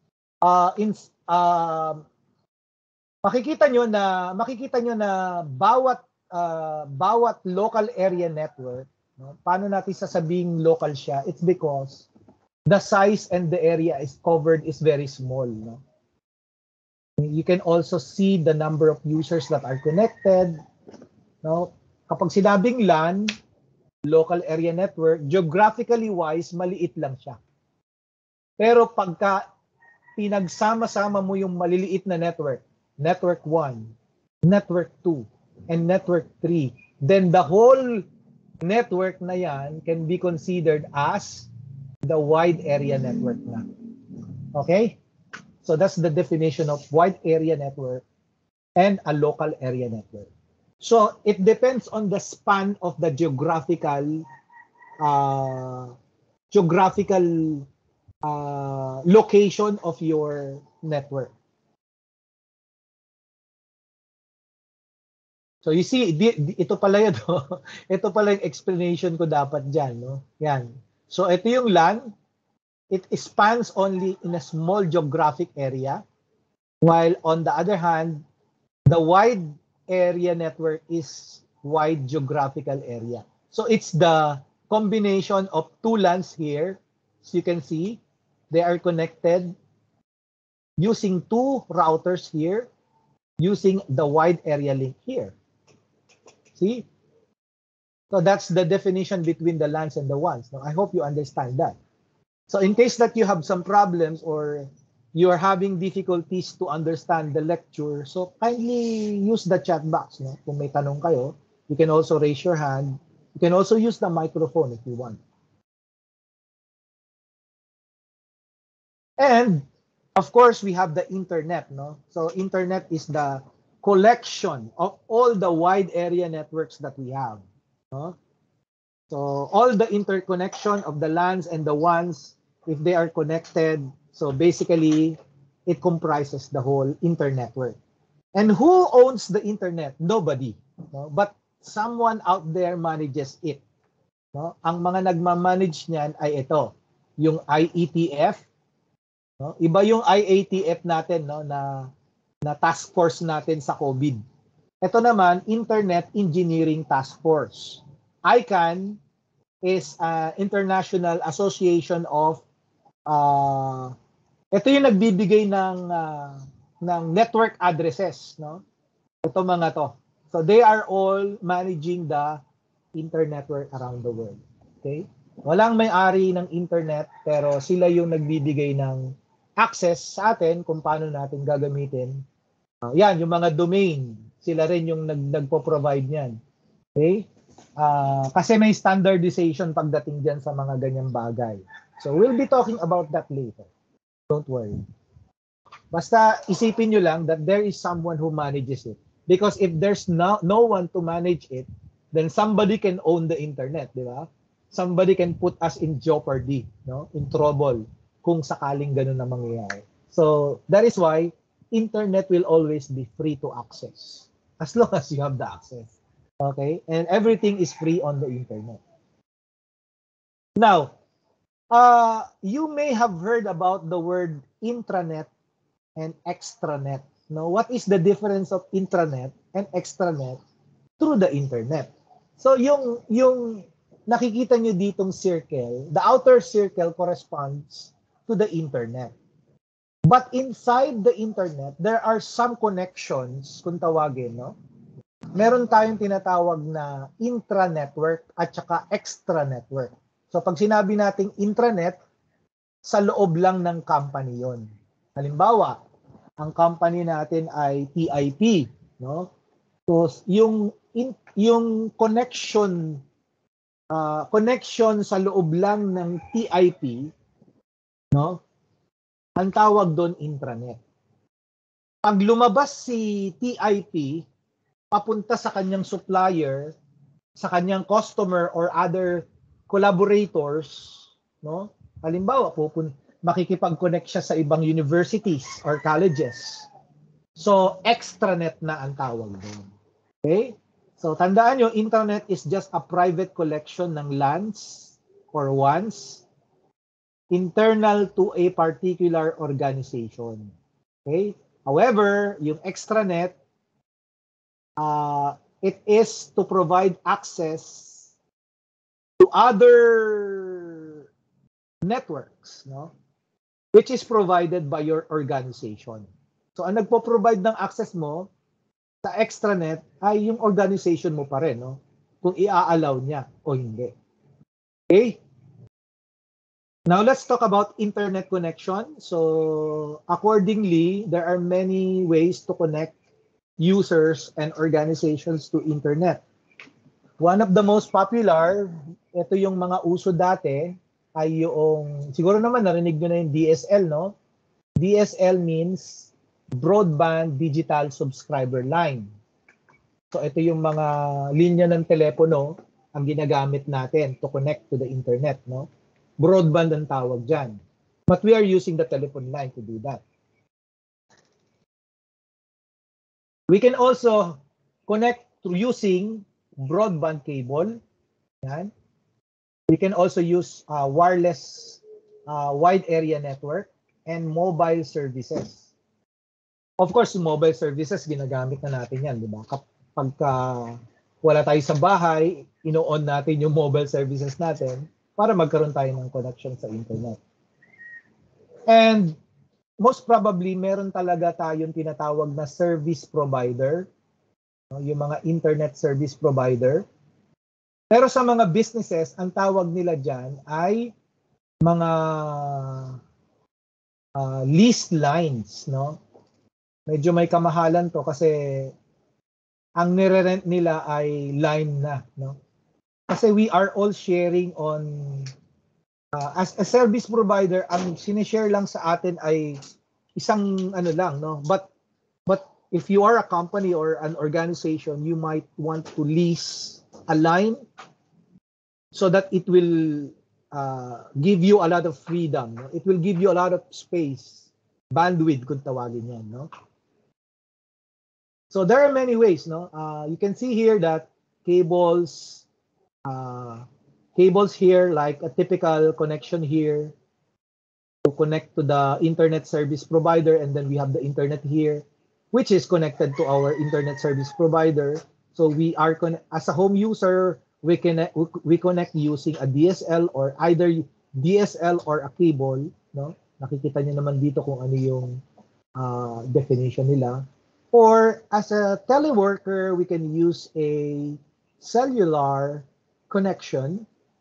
makikita nyo na bawat local area network, no? Paano natin sasabing local siya? It's because the size and the area is covered is very small. No? You can also see the number of users that are connected. No? Kapag sinabing LAN, local area network, geographically wise, maliit lang siya. Pero pagka pinagsama-sama mo yung maliliit na network, network 1, network 2, and network 3, then the whole network na yan can be considered as the wide area network na. Okay? So that's the definition of wide area network and a local area network. So it depends on the span of the geographical location of your network. So you see, ito pala yun. Ito pala yung explanation ko dapat dyan. No? Yan. So ito yung LAN. It spans only in a small geographic area. While on the other hand, the wide area network is wide geographical area. So it's the combination of 2 LANs here. So you can see, they are connected using 2 routers here, using the wide area link here. See? So that's the definition between the LANs and the WANs. Now, I hope you understand that. So in case that you have some problems or you are having difficulties to understand the lecture, so kindly use the chat box. No? Kung may tanong kayo, you can also raise your hand. You can also use the microphone if you want. And of course, we have the internet. No? So internet is the collection of all the wide area networks that we have. No? So all the interconnection of the LANs and the WANs, if they are connected, so basically it comprises the whole internetwork. And who owns the internet? Nobody. No? But someone out there manages it. No? Ang mga nagmamanage niyan ay ito, yung IETF. No? Iba yung IATF natin, no, na task force natin sa COVID. Ito naman, Internet Engineering Task Force. ICANN is International Association of ito yung nagbibigay ng network addresses, no? Ito mga to. So they are all managing the internet network around the world. Okay? Walang may-ari ng internet pero sila yung nagbibigay ng access sa atin kung paano natin gagamitin. Yan, yung mga domain, sila rin yung nagpo-provide niyan. Okay? Kasi may standardization pagdating dyan sa mga ganyang bagay. So we'll be talking about that later. Don't worry. Basta isipin nyo lang that there is someone who manages it. Because if there's no one to manage it, then somebody can own the internet, di ba? Somebody can put us in jeopardy, no? In trouble, kung sakaling ganun na mangyayari. So that is why internet will always be free to access. As long as you have the access. Okay? And everything is free on the internet. Now, you may have heard about the word intranet and extranet. Now, what is the difference of intranet and extranet through the internet? So, yung nakikita nyo ditong circle, the outer circle corresponds to the internet. But inside the internet, there are some connections, kung tawagin, no? Meron tayong tinatawag na intranetwork at saka extranetwork. So pag sinabi nating intranet, sa loob lang ng company yon. Halimbawa, ang company natin ay TIP, no? So yung connection connection sa loob lang ng TIP, no? Ang tawag doon intranet. Pag lumabas si TIP, papunta sa kanyang supplier, sa kanyang customer or other collaborators, no? Halimbawa, makikipag-connect siya sa ibang universities or colleges. So, extranet na ang tawag doon. Okay? So, tandaan nyo, intranet is just a private collection ng LANs or WANs internal to a particular organization. Okay? However, yung extranet, it is to provide access to other networks, no? Which is provided by your organization. So, ang nagpo-provide ng access mo sa extranet ay yung organization mo pa rin, no? Kung i-allow niya o hindi. Okay? Now, let's talk about internet connection. So, accordingly, there are many ways to connect users and organizations to internet. One of the most popular, ito yung mga uso dati, ay yung, siguro naman narinig nyo na yung DSL, no? DSL means Broadband Digital Subscriber Line. So, ito yung mga linya ng telepono ang ginagamit natin to connect to the internet, no? Broadband ang tawag dyan. But we are using the telephone line to do that. We can also connect through using broadband cable. Yan. We can also use wireless wide area network and mobile services. Of course, mobile services, ginagamit na natin yan, di ba? Kapag wala tayo sa bahay, ino-on natin yung mobile services natin para magkaroon tayo ng connection sa internet. And most probably, meron talaga tayong tinatawag na service provider, no? Yung mga internet service provider. Pero sa mga businesses, ang tawag nila dyan ay mga leased lines, no? Medyo may kamahalan to kasi ang nire-rent nila ay line na, no? Kasi we are all sharing on, as a service provider, ang sinishare lang sa atin ay isang ano lang, no? But if you are a company or an organization, you might want to lease a line so that it will give you a lot of freedom. No? It will give you a lot of space, bandwidth kung tawagin yan, no? So there are many ways, no? You can see here that cables here, like a typical connection here to connect to the internet service provider, and then we have the internet here, which is connected to our internet service provider. So we are as a home user, we connect using a DSL or either DSL or a cable, no? Nakikita niyo naman dito kung ano yung definition nila. Or as a teleworker, we can use a cellular connection,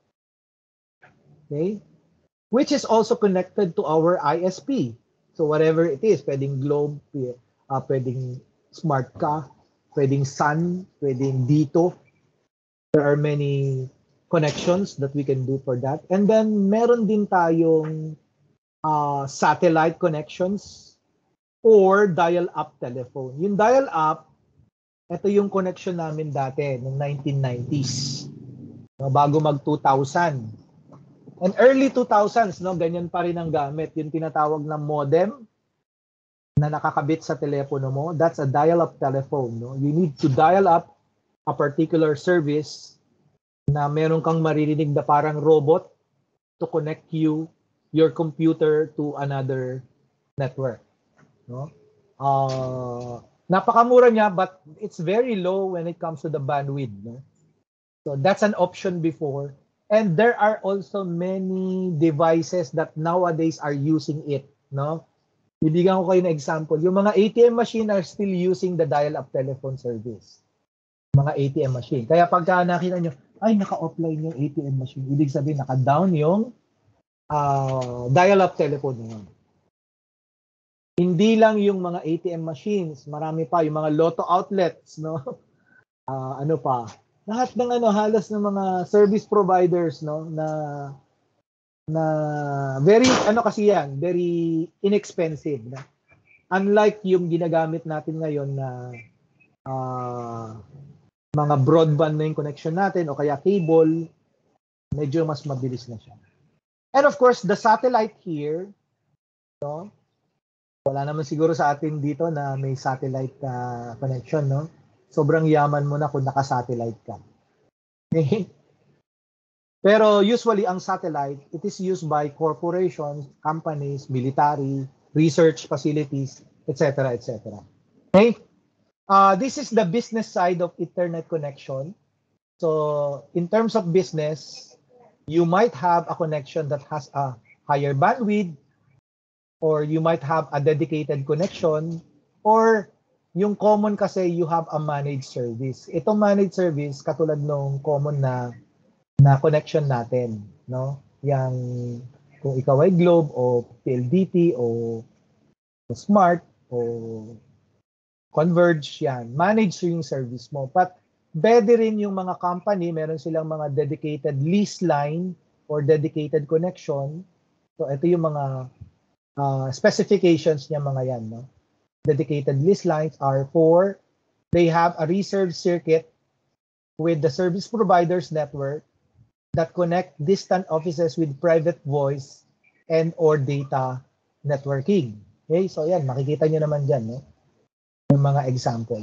okay, which is also connected to our ISP. So whatever it is, pwedeng Globe, pwedeng Smart Ka, pwedeng Sun, pwedeng Dito. There are many connections that we can do for that. And then meron din tayong satellite connections or dial-up telephone. Yung dial-up, ito yung connection namin dati noong 1990s, no, bago mag-2000. And early 2000s, no, ganyan pa rin ang gamit. Yung tinatawag na modem na nakakabit sa telepono mo, that's a dial-up telephone. No? You need to dial up a particular service na meron kang maririnig na parang robot to connect your computer to another network. No? Napakamura niya, but it's very low when it comes to the bandwidth. No? So that's an option before. And there are also many devices that nowadays are using it. No? Bibigyan ko kayo ng example. Yung mga ATM machine are still using the dial-up telephone service. Mga ATM machine. Kaya pagka nakita nyo, ay naka-offline yung ATM machine. Ibig sabihin, naka-down yung dial-up telephone yun. Hindi lang yung mga ATM machines, marami pa yung mga lotto outlets, no? Ano pa? lahat ng halos ng mga service providers, no, na very kasi yan, very inexpensive, no? Unlike yung ginagamit natin ngayon na mga broadband na yung connection natin o kaya cable, medyo mas mabilis na siya. And of course, the satellite here, no? Wala naman siguro sa atin dito na may satellite connection, no? Sobrang yaman mo na kung naka-satellite ka. Pero usually ang satellite, it is used by corporations, companies, military, research facilities, etc., etc. Okay? This is the business side of internet connection. So in terms of business, you might have a connection that has a higher bandwidth, or you might have a dedicated connection, or yung common kasi you have a managed service. Itong managed service, katulad nung common na connection natin, no? Yang kung ikaw ay Globe o PLDT o Smart o Converge, yan. Manage yung service mo. But pwede rin yung mga company, meron silang mga dedicated lease line or dedicated connection. So ito yung mga specifications niya mga yan, no? Dedicated lease lines are for, they have a reserved circuit with the service providers network that connect distant offices with private voice and or data networking. Okay, so yan, makikita nyo naman dyan, no? Yung mga example.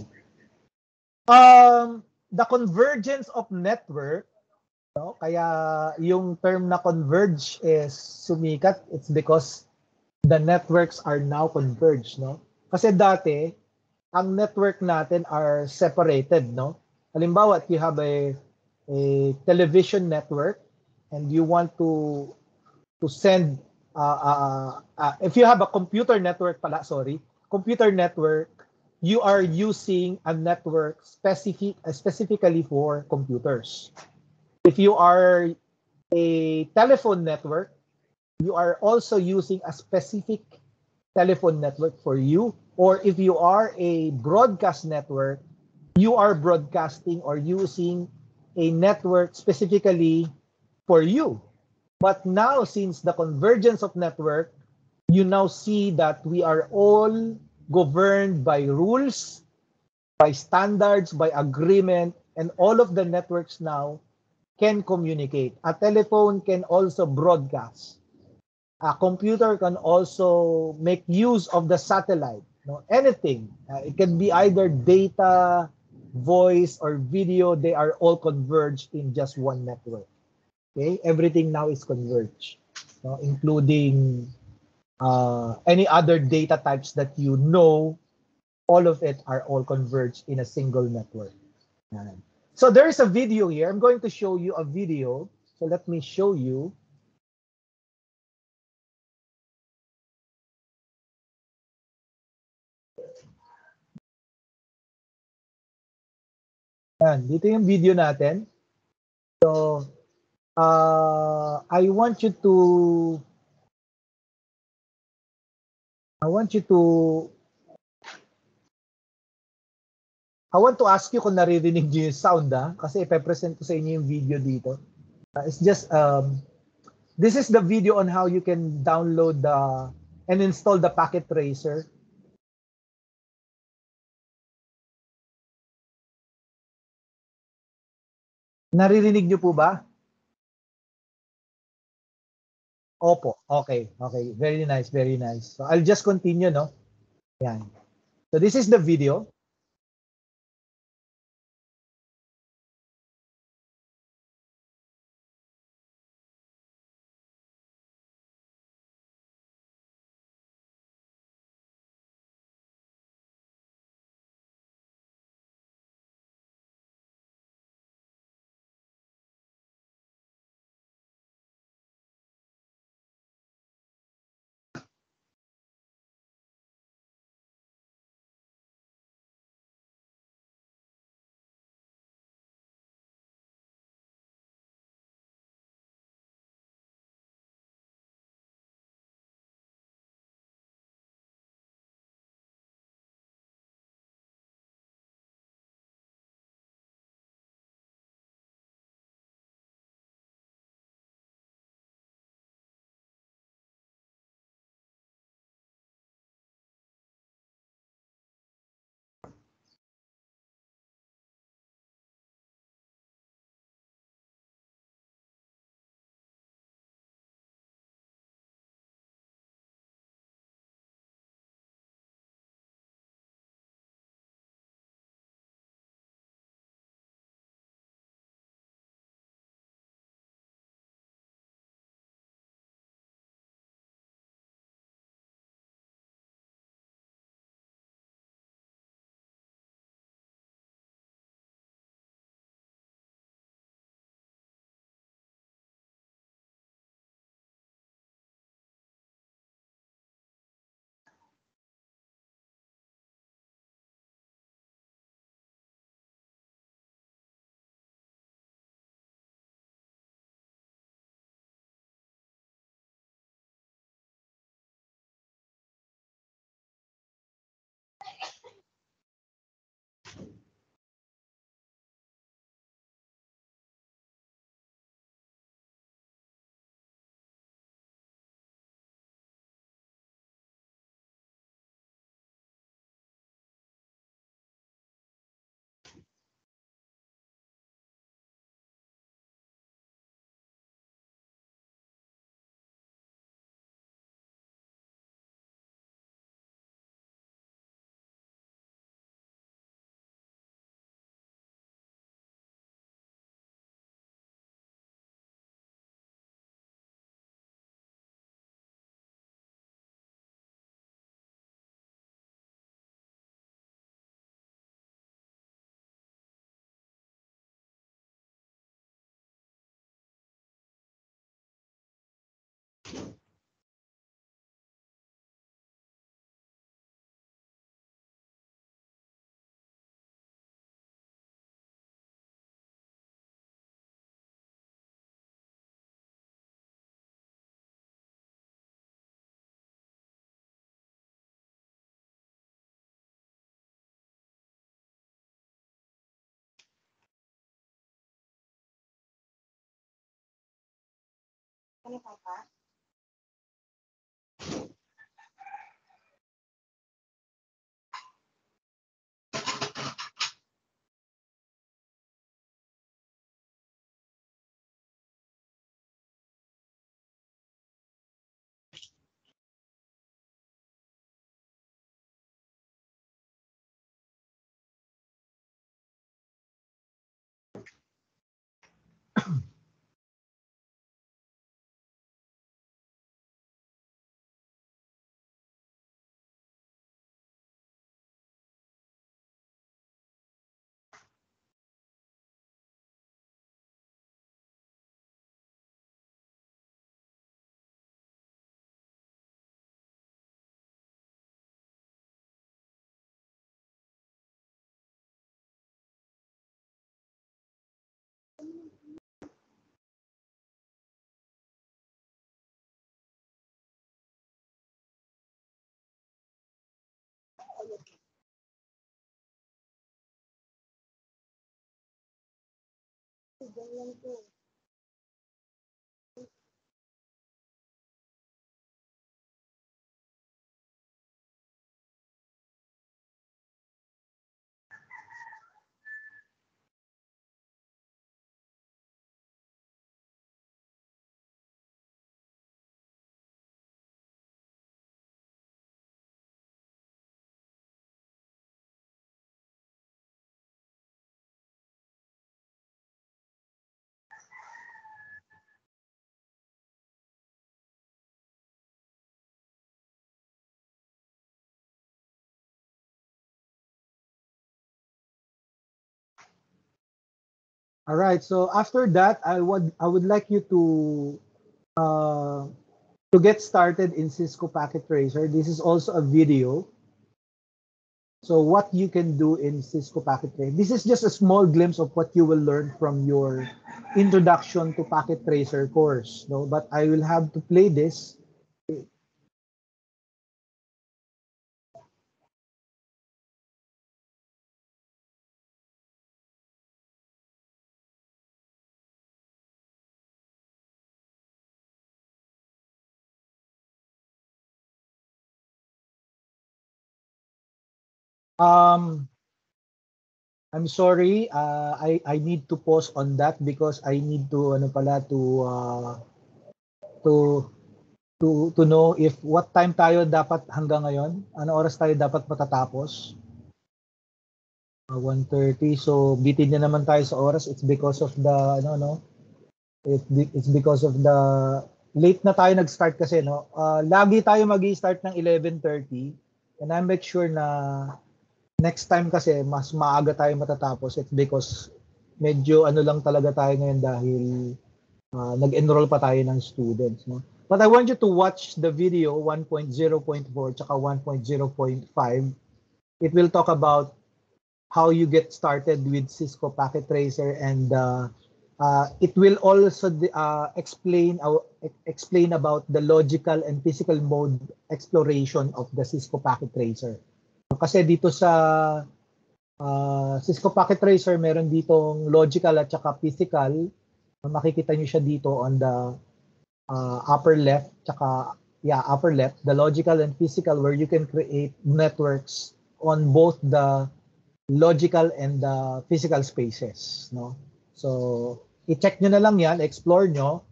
The convergence of network, no? Kaya yung term na converge is sumikat, it's because the networks are now converged, no? Kasi dati, ang network natin are separated, no? Halimbawa, if you have a television network and you want to send if you have a computer network computer network, you are using a network specifically for computers. If you are a telephone network, you are also using a specific telephone network for you. Or if you are a broadcast network, you are broadcasting or using a network specifically for you. But now, since the convergence of network, you now see that we are all governed by rules, by standards, by agreement, and all of the networks now can communicate. A telephone can also broadcast. A computer can also make use of the satellite. No, anything. It can be either data, voice, or video. They are all converged in just one network. Okay, everything now is converged, no? Including any other data types that you know. All of it are all converged in a single network. So there is a video here. I'm going to show you a video. So let me show you. Yan, dito yung video natin. So I want you to I want to ask you kung naririnig niyo yung sound, kasi ipe-present ko sa inyo yung video dito. It's just this is the video on how you can download and install the Packet Tracer. Naririnig niyo po ba? Opo. Okay. Okay. Very nice. Very nice. So I'll just continue, no? Yan. So this is the video. All right. So after that, I would like you uh, to get started in Cisco Packet Tracer. This is also a video. So what you can do in Cisco Packet Tracer. This is just a small glimpse of what you will learn from your introduction to Packet Tracer course. No, but I will have to play this. Um, I'm sorry. I need to pause on that because I need to ano pala to to know if what time tayo dapat hanggang ngayon. Ano oras tayo dapat matatapos? 1:30. So bitin niya naman tayo sa oras. It's because of the ano no. It's because of the late na tayo nag-start kasi no. Lagi tayo magi-start ng 11:30 and I make sure na next time kasi mas maaga tayo matatapos. It's because medyo ano lang talaga tayo ngayon dahil nag-enroll pa tayo ng students. No? But I want you to watch the video 1.0.4 tsaka 1.0.5. It will talk about how you get started with Cisco Packet Tracer and it will also explain about the logical and physical mode exploration of the Cisco Packet Tracer. Kasi dito sa Cisco Packet Tracer, meron ditong logical at saka physical. Makikita nyo siya dito on the upper left, tsaka upper left, the logical and physical where you can create networks on both the logical and the physical spaces, no? So, i-check nyo na lang yan, explore nyo.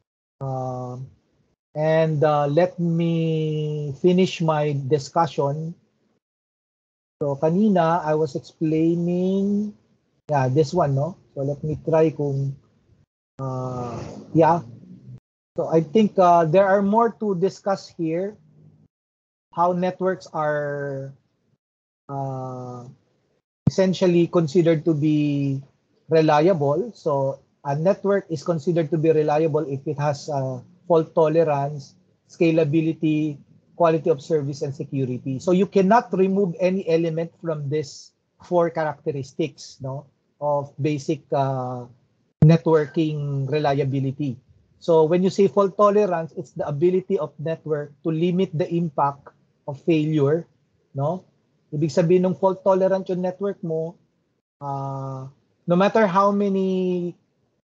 And let me finish my discussion. So, kanina, I was explaining, this one, no? So, let me try kung, So, I think there are more to discuss here. How networks are essentially considered to be reliable. So a network is considered to be reliable if it has fault tolerance, scalability, quality of service, and security. So you cannot remove any element from this four characteristics, no, of basic networking reliability. So when you say fault tolerance, it's the ability of network to limit the impact of failure, no? Ibig sabihin ng fault tolerant yung network mo, no matter how many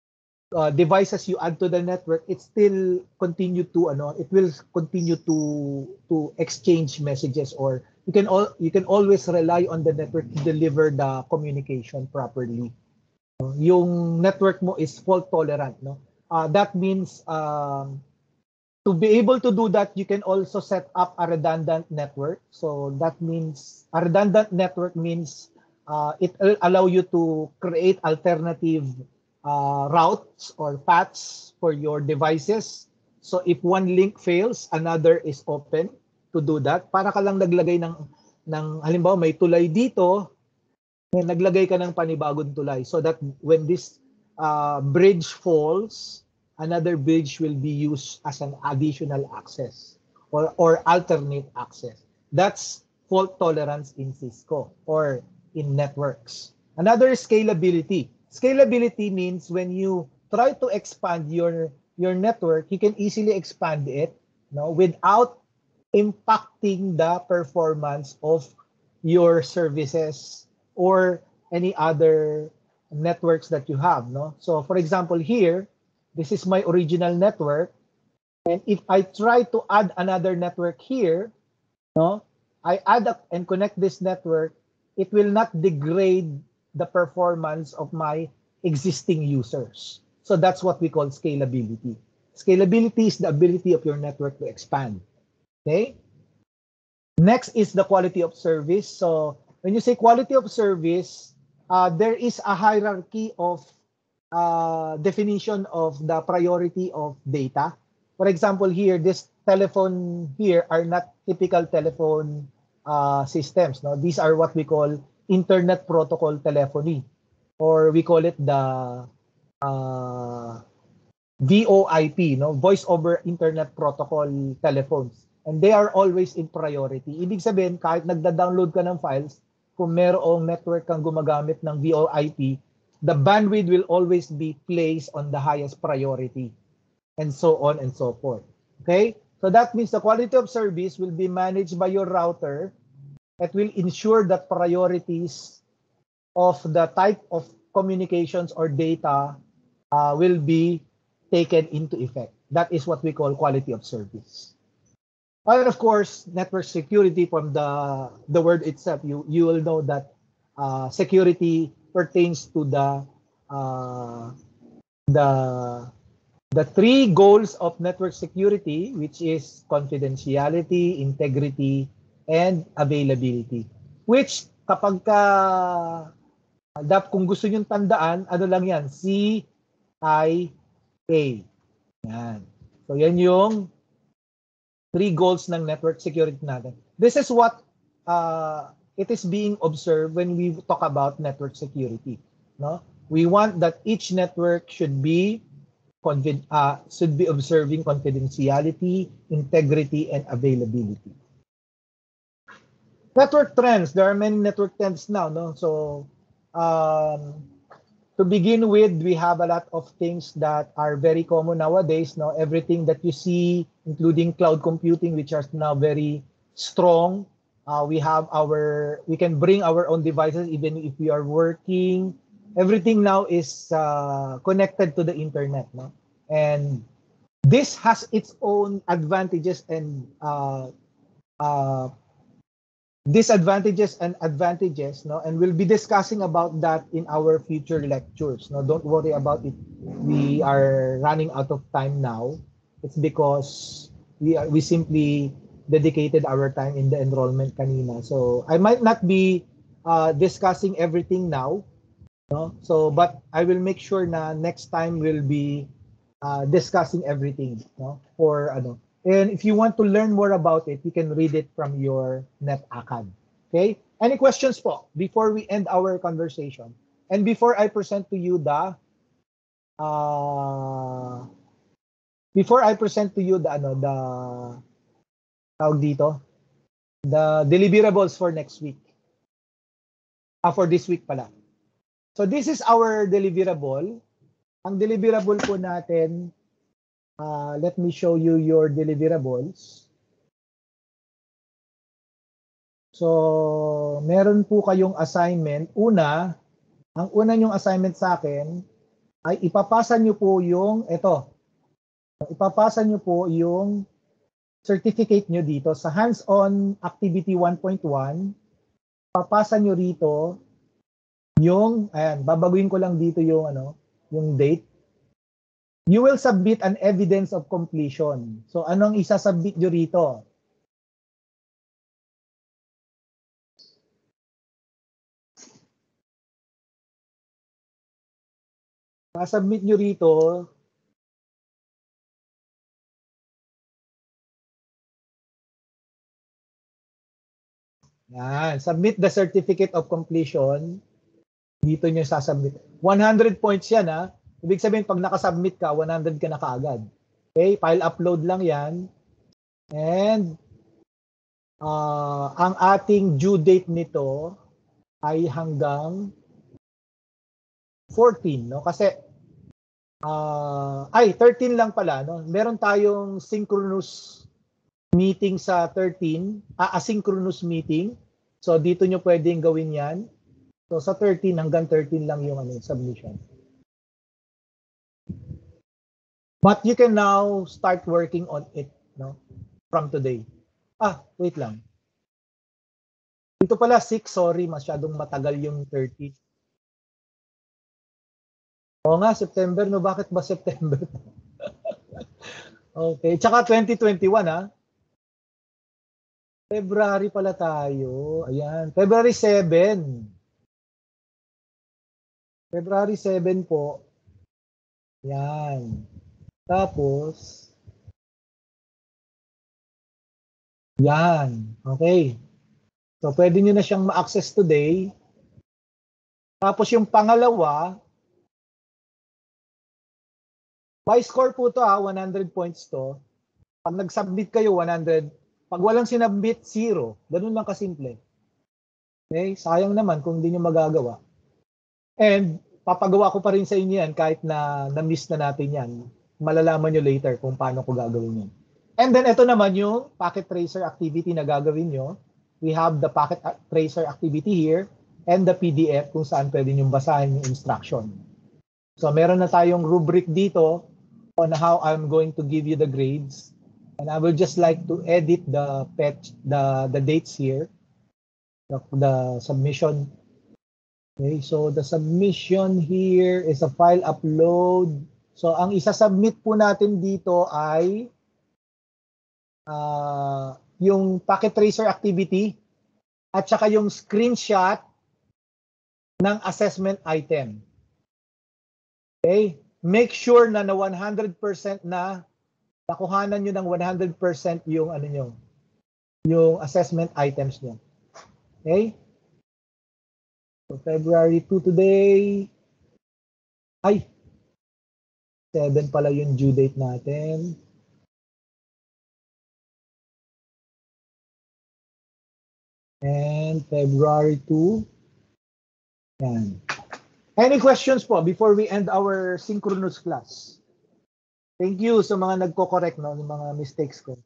devices you add to the network, it still continue to it will continue to exchange messages, or you can always rely on the network to deliver the communication properly. Yung network mo is fault tolerant, no? That means to be able to do that, you can also set up a redundant network. So that means a redundant network means it will allow you to create alternative routes or paths for your devices. So if one link fails, another is open to do that. Para ka lang naglagay ng halimbawa may tulay dito, naglagay ka ng panibagong tulay, so that when this bridge falls, another bridge will be used as an additional access or alternate access. That's fault tolerance in Cisco or in networks. Another is scalability. Scalability means when you try to expand your network, you can easily expand it, without impacting the performance of your services or any other networks that you have. So for example, here, this is my original network. And if I try to add another network here, I add up and connect this network, it will not degrade the performance of my existing users. So that's what we call scalability. Scalability is the ability of your network to expand. Okay? Next is the quality of service. So when you say quality of service, there is a hierarchy of definition of the priority of data. For example, here, this telephone here are not typical telephone systems. These are what we call internet protocol telephony, or we call it the VoIP, voice over internet protocol telephones. And they are always in priority. Ibig sabihin, kahit nagda-download ka ng files, kung merong network kang gumagamit ng VoIP, the bandwidth will always be placed on the highest priority, and so on and so forth. Okay? So that means the quality of service will be managed by your router. That will ensure that priorities of the type of communications or data will be taken into effect. That is what we call quality of service. And of course, network security, from the word itself, you will know that security pertains to the three goals of network security, which is confidentiality, integrity, and availability. Which kapag kung gusto nyo tandaan, ano lang yan, CIA. Yan. So yan yung three goals ng network security natin. This is what it is being observed when we talk about network security. We want that each network should be observing confidentiality, integrity, and availability. Network trends. There are many network trends now. So to begin with, we have a lot of things that are very common nowadays. Everything that you see, including cloud computing, which are now very strong. We can bring our own devices even if we are working. Everything now is connected to the internet. And this has its own advantages and disadvantages and advantages, and we'll be discussing about that in our future lectures. Don't worry about it. We are running out of time now. It's because we simply dedicated our time in the enrollment kanina. So I might not be discussing everything now, so but I will make sure na next time we'll be discussing everything, for And if you want to learn more about it, you can read it from your NetAcad. Okay? Any questions po before we end our conversation? And before I present to you the the deliverables for next week. For this week pala. So this is our deliverable. Ang deliverable po natin, let me show you your deliverables. So, meron po kayong assignment. Ang una nyong assignment sa akin ay ipapasa nyo po yung, ipapasa nyo po yung certificate nyo dito sa hands-on activity 1.1. Papasa nyo rito yung, ayan, babaguhin ko lang dito yung, yung date. You will submit an evidence of completion. So, anong isasubmit nyo rito? Submit nyo rito, yan, submit the certificate of completion. Dito nyo sasubmit. 100 points yan, ha? Ibig sabihin, pag nakasubmit ka, 100 ka na kaagad. Okay, file upload lang yan. And ang ating due date nito ay hanggang 14, no? Kasi 13 lang pala, no? Meron tayong synchronous meeting sa 13, asynchronous meeting. So dito nyo pwedeng gawin 'yan. So sa 13 hanggang 13 lang yung submission. But you can now start working on it, no? From today. Wait lang. Dito pala 6, sorry, masyadong matagal yung 13. Oo nga, September, no? Bakit ba September? Okay, tsaka 2021, ha? February pala tayo. Ayan, February 7. February 7 po. Yan. Tapos, yan. Okay. So, pwede nyo na siyang ma-access today. Tapos yung pangalawa, by score po to, 100 points to. Pag nag-submit kayo, 100. Pag walang sinubmit, 0. Ganun lang kasimple. Okay? Sayang naman kung hindi nyo magagawa. And papagawa ko pa rin sa inyo yan kahit na na-miss na natin yan. Malalaman nyo later kung paano ko gagawin yan. And then ito naman yung packet tracer activity na gagawin nyo. We have the packet tracer activity here and the PDF kung saan pwede nyo basahin yung instruction. So meron na tayong rubric dito on how I'm going to give you the grades. And I will just like to edit the dates here. The submission. Okay, so the submission here is a file upload. So ang isa-submit po natin dito ay yung packet tracer activity at saka yung screenshot ng assessment item. Okay? Make sure na 100% na nakuhanan nyo ng 100% yung yung assessment items nyo. Okay? So February 2 today. 7 pala yung due date natin. And February 2. Yan. Any questions po before we end our synchronous class? Thank you sa mga nagko-correct, no, yung mga mistakes ko.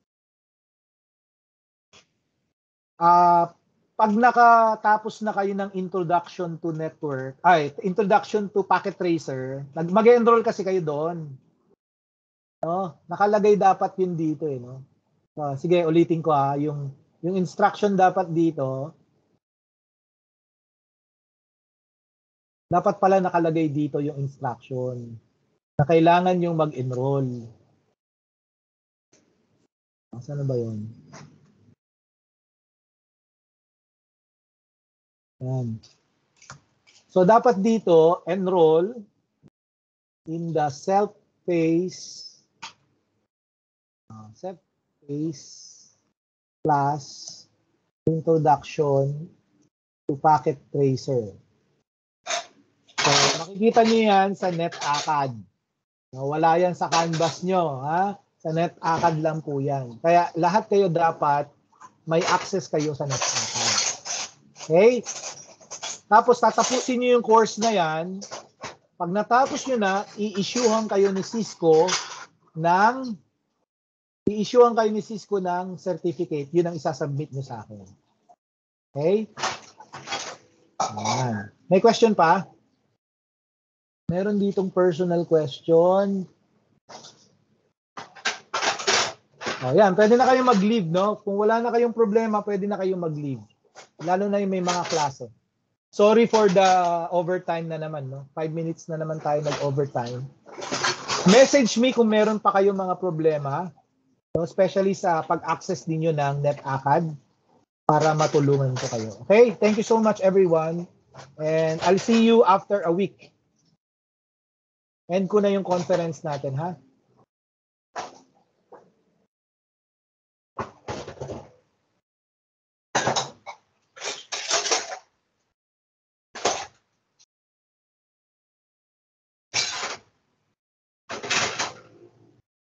Pag nakatapos na kayo ng introduction to network, introduction to packet tracer, mag-enroll kasi kayo doon. No? Nakalagay dapat yun dito eh, no. So, sige, ulitin ko yung instruction dapat dito. Dapat pala nakalagay dito yung instruction na kailangan yung mag-enroll. Saan ba yun? Yan. So, dapat dito, enroll in the self-paced class introduction to packet tracer. So, makikita nyo yan sa NetAcad. Wala yan sa Canvas nyo. Sa NetAcad lang po yan. Kaya lahat kayo dapat may access kayo sa NetAcad. Okay? Tapos tatapusin nyo yung course na yan. Pag natapos nyo na, i-issuehan kayo ni Cisco ng certificate. Yun ang isasubmit nyo sa akin. Okay? Ayan. May question pa? Meron ditong personal question. Yan, pwede na kayong mag-leave, no? Kung wala na kayong problema, pwede na kayong mag-leave. Lalo na yung may mga klase. Sorry for the overtime na naman, no? 5 minutes na naman tayo nag-overtime. Message me kung meron pa kayong mga problema, no? Especially sa pag-access ninyo ng NetAcad para matulungan ko kayo. Okay? Thank you so much, everyone. And I'll see you after a week. End ko na yung conference natin, ha?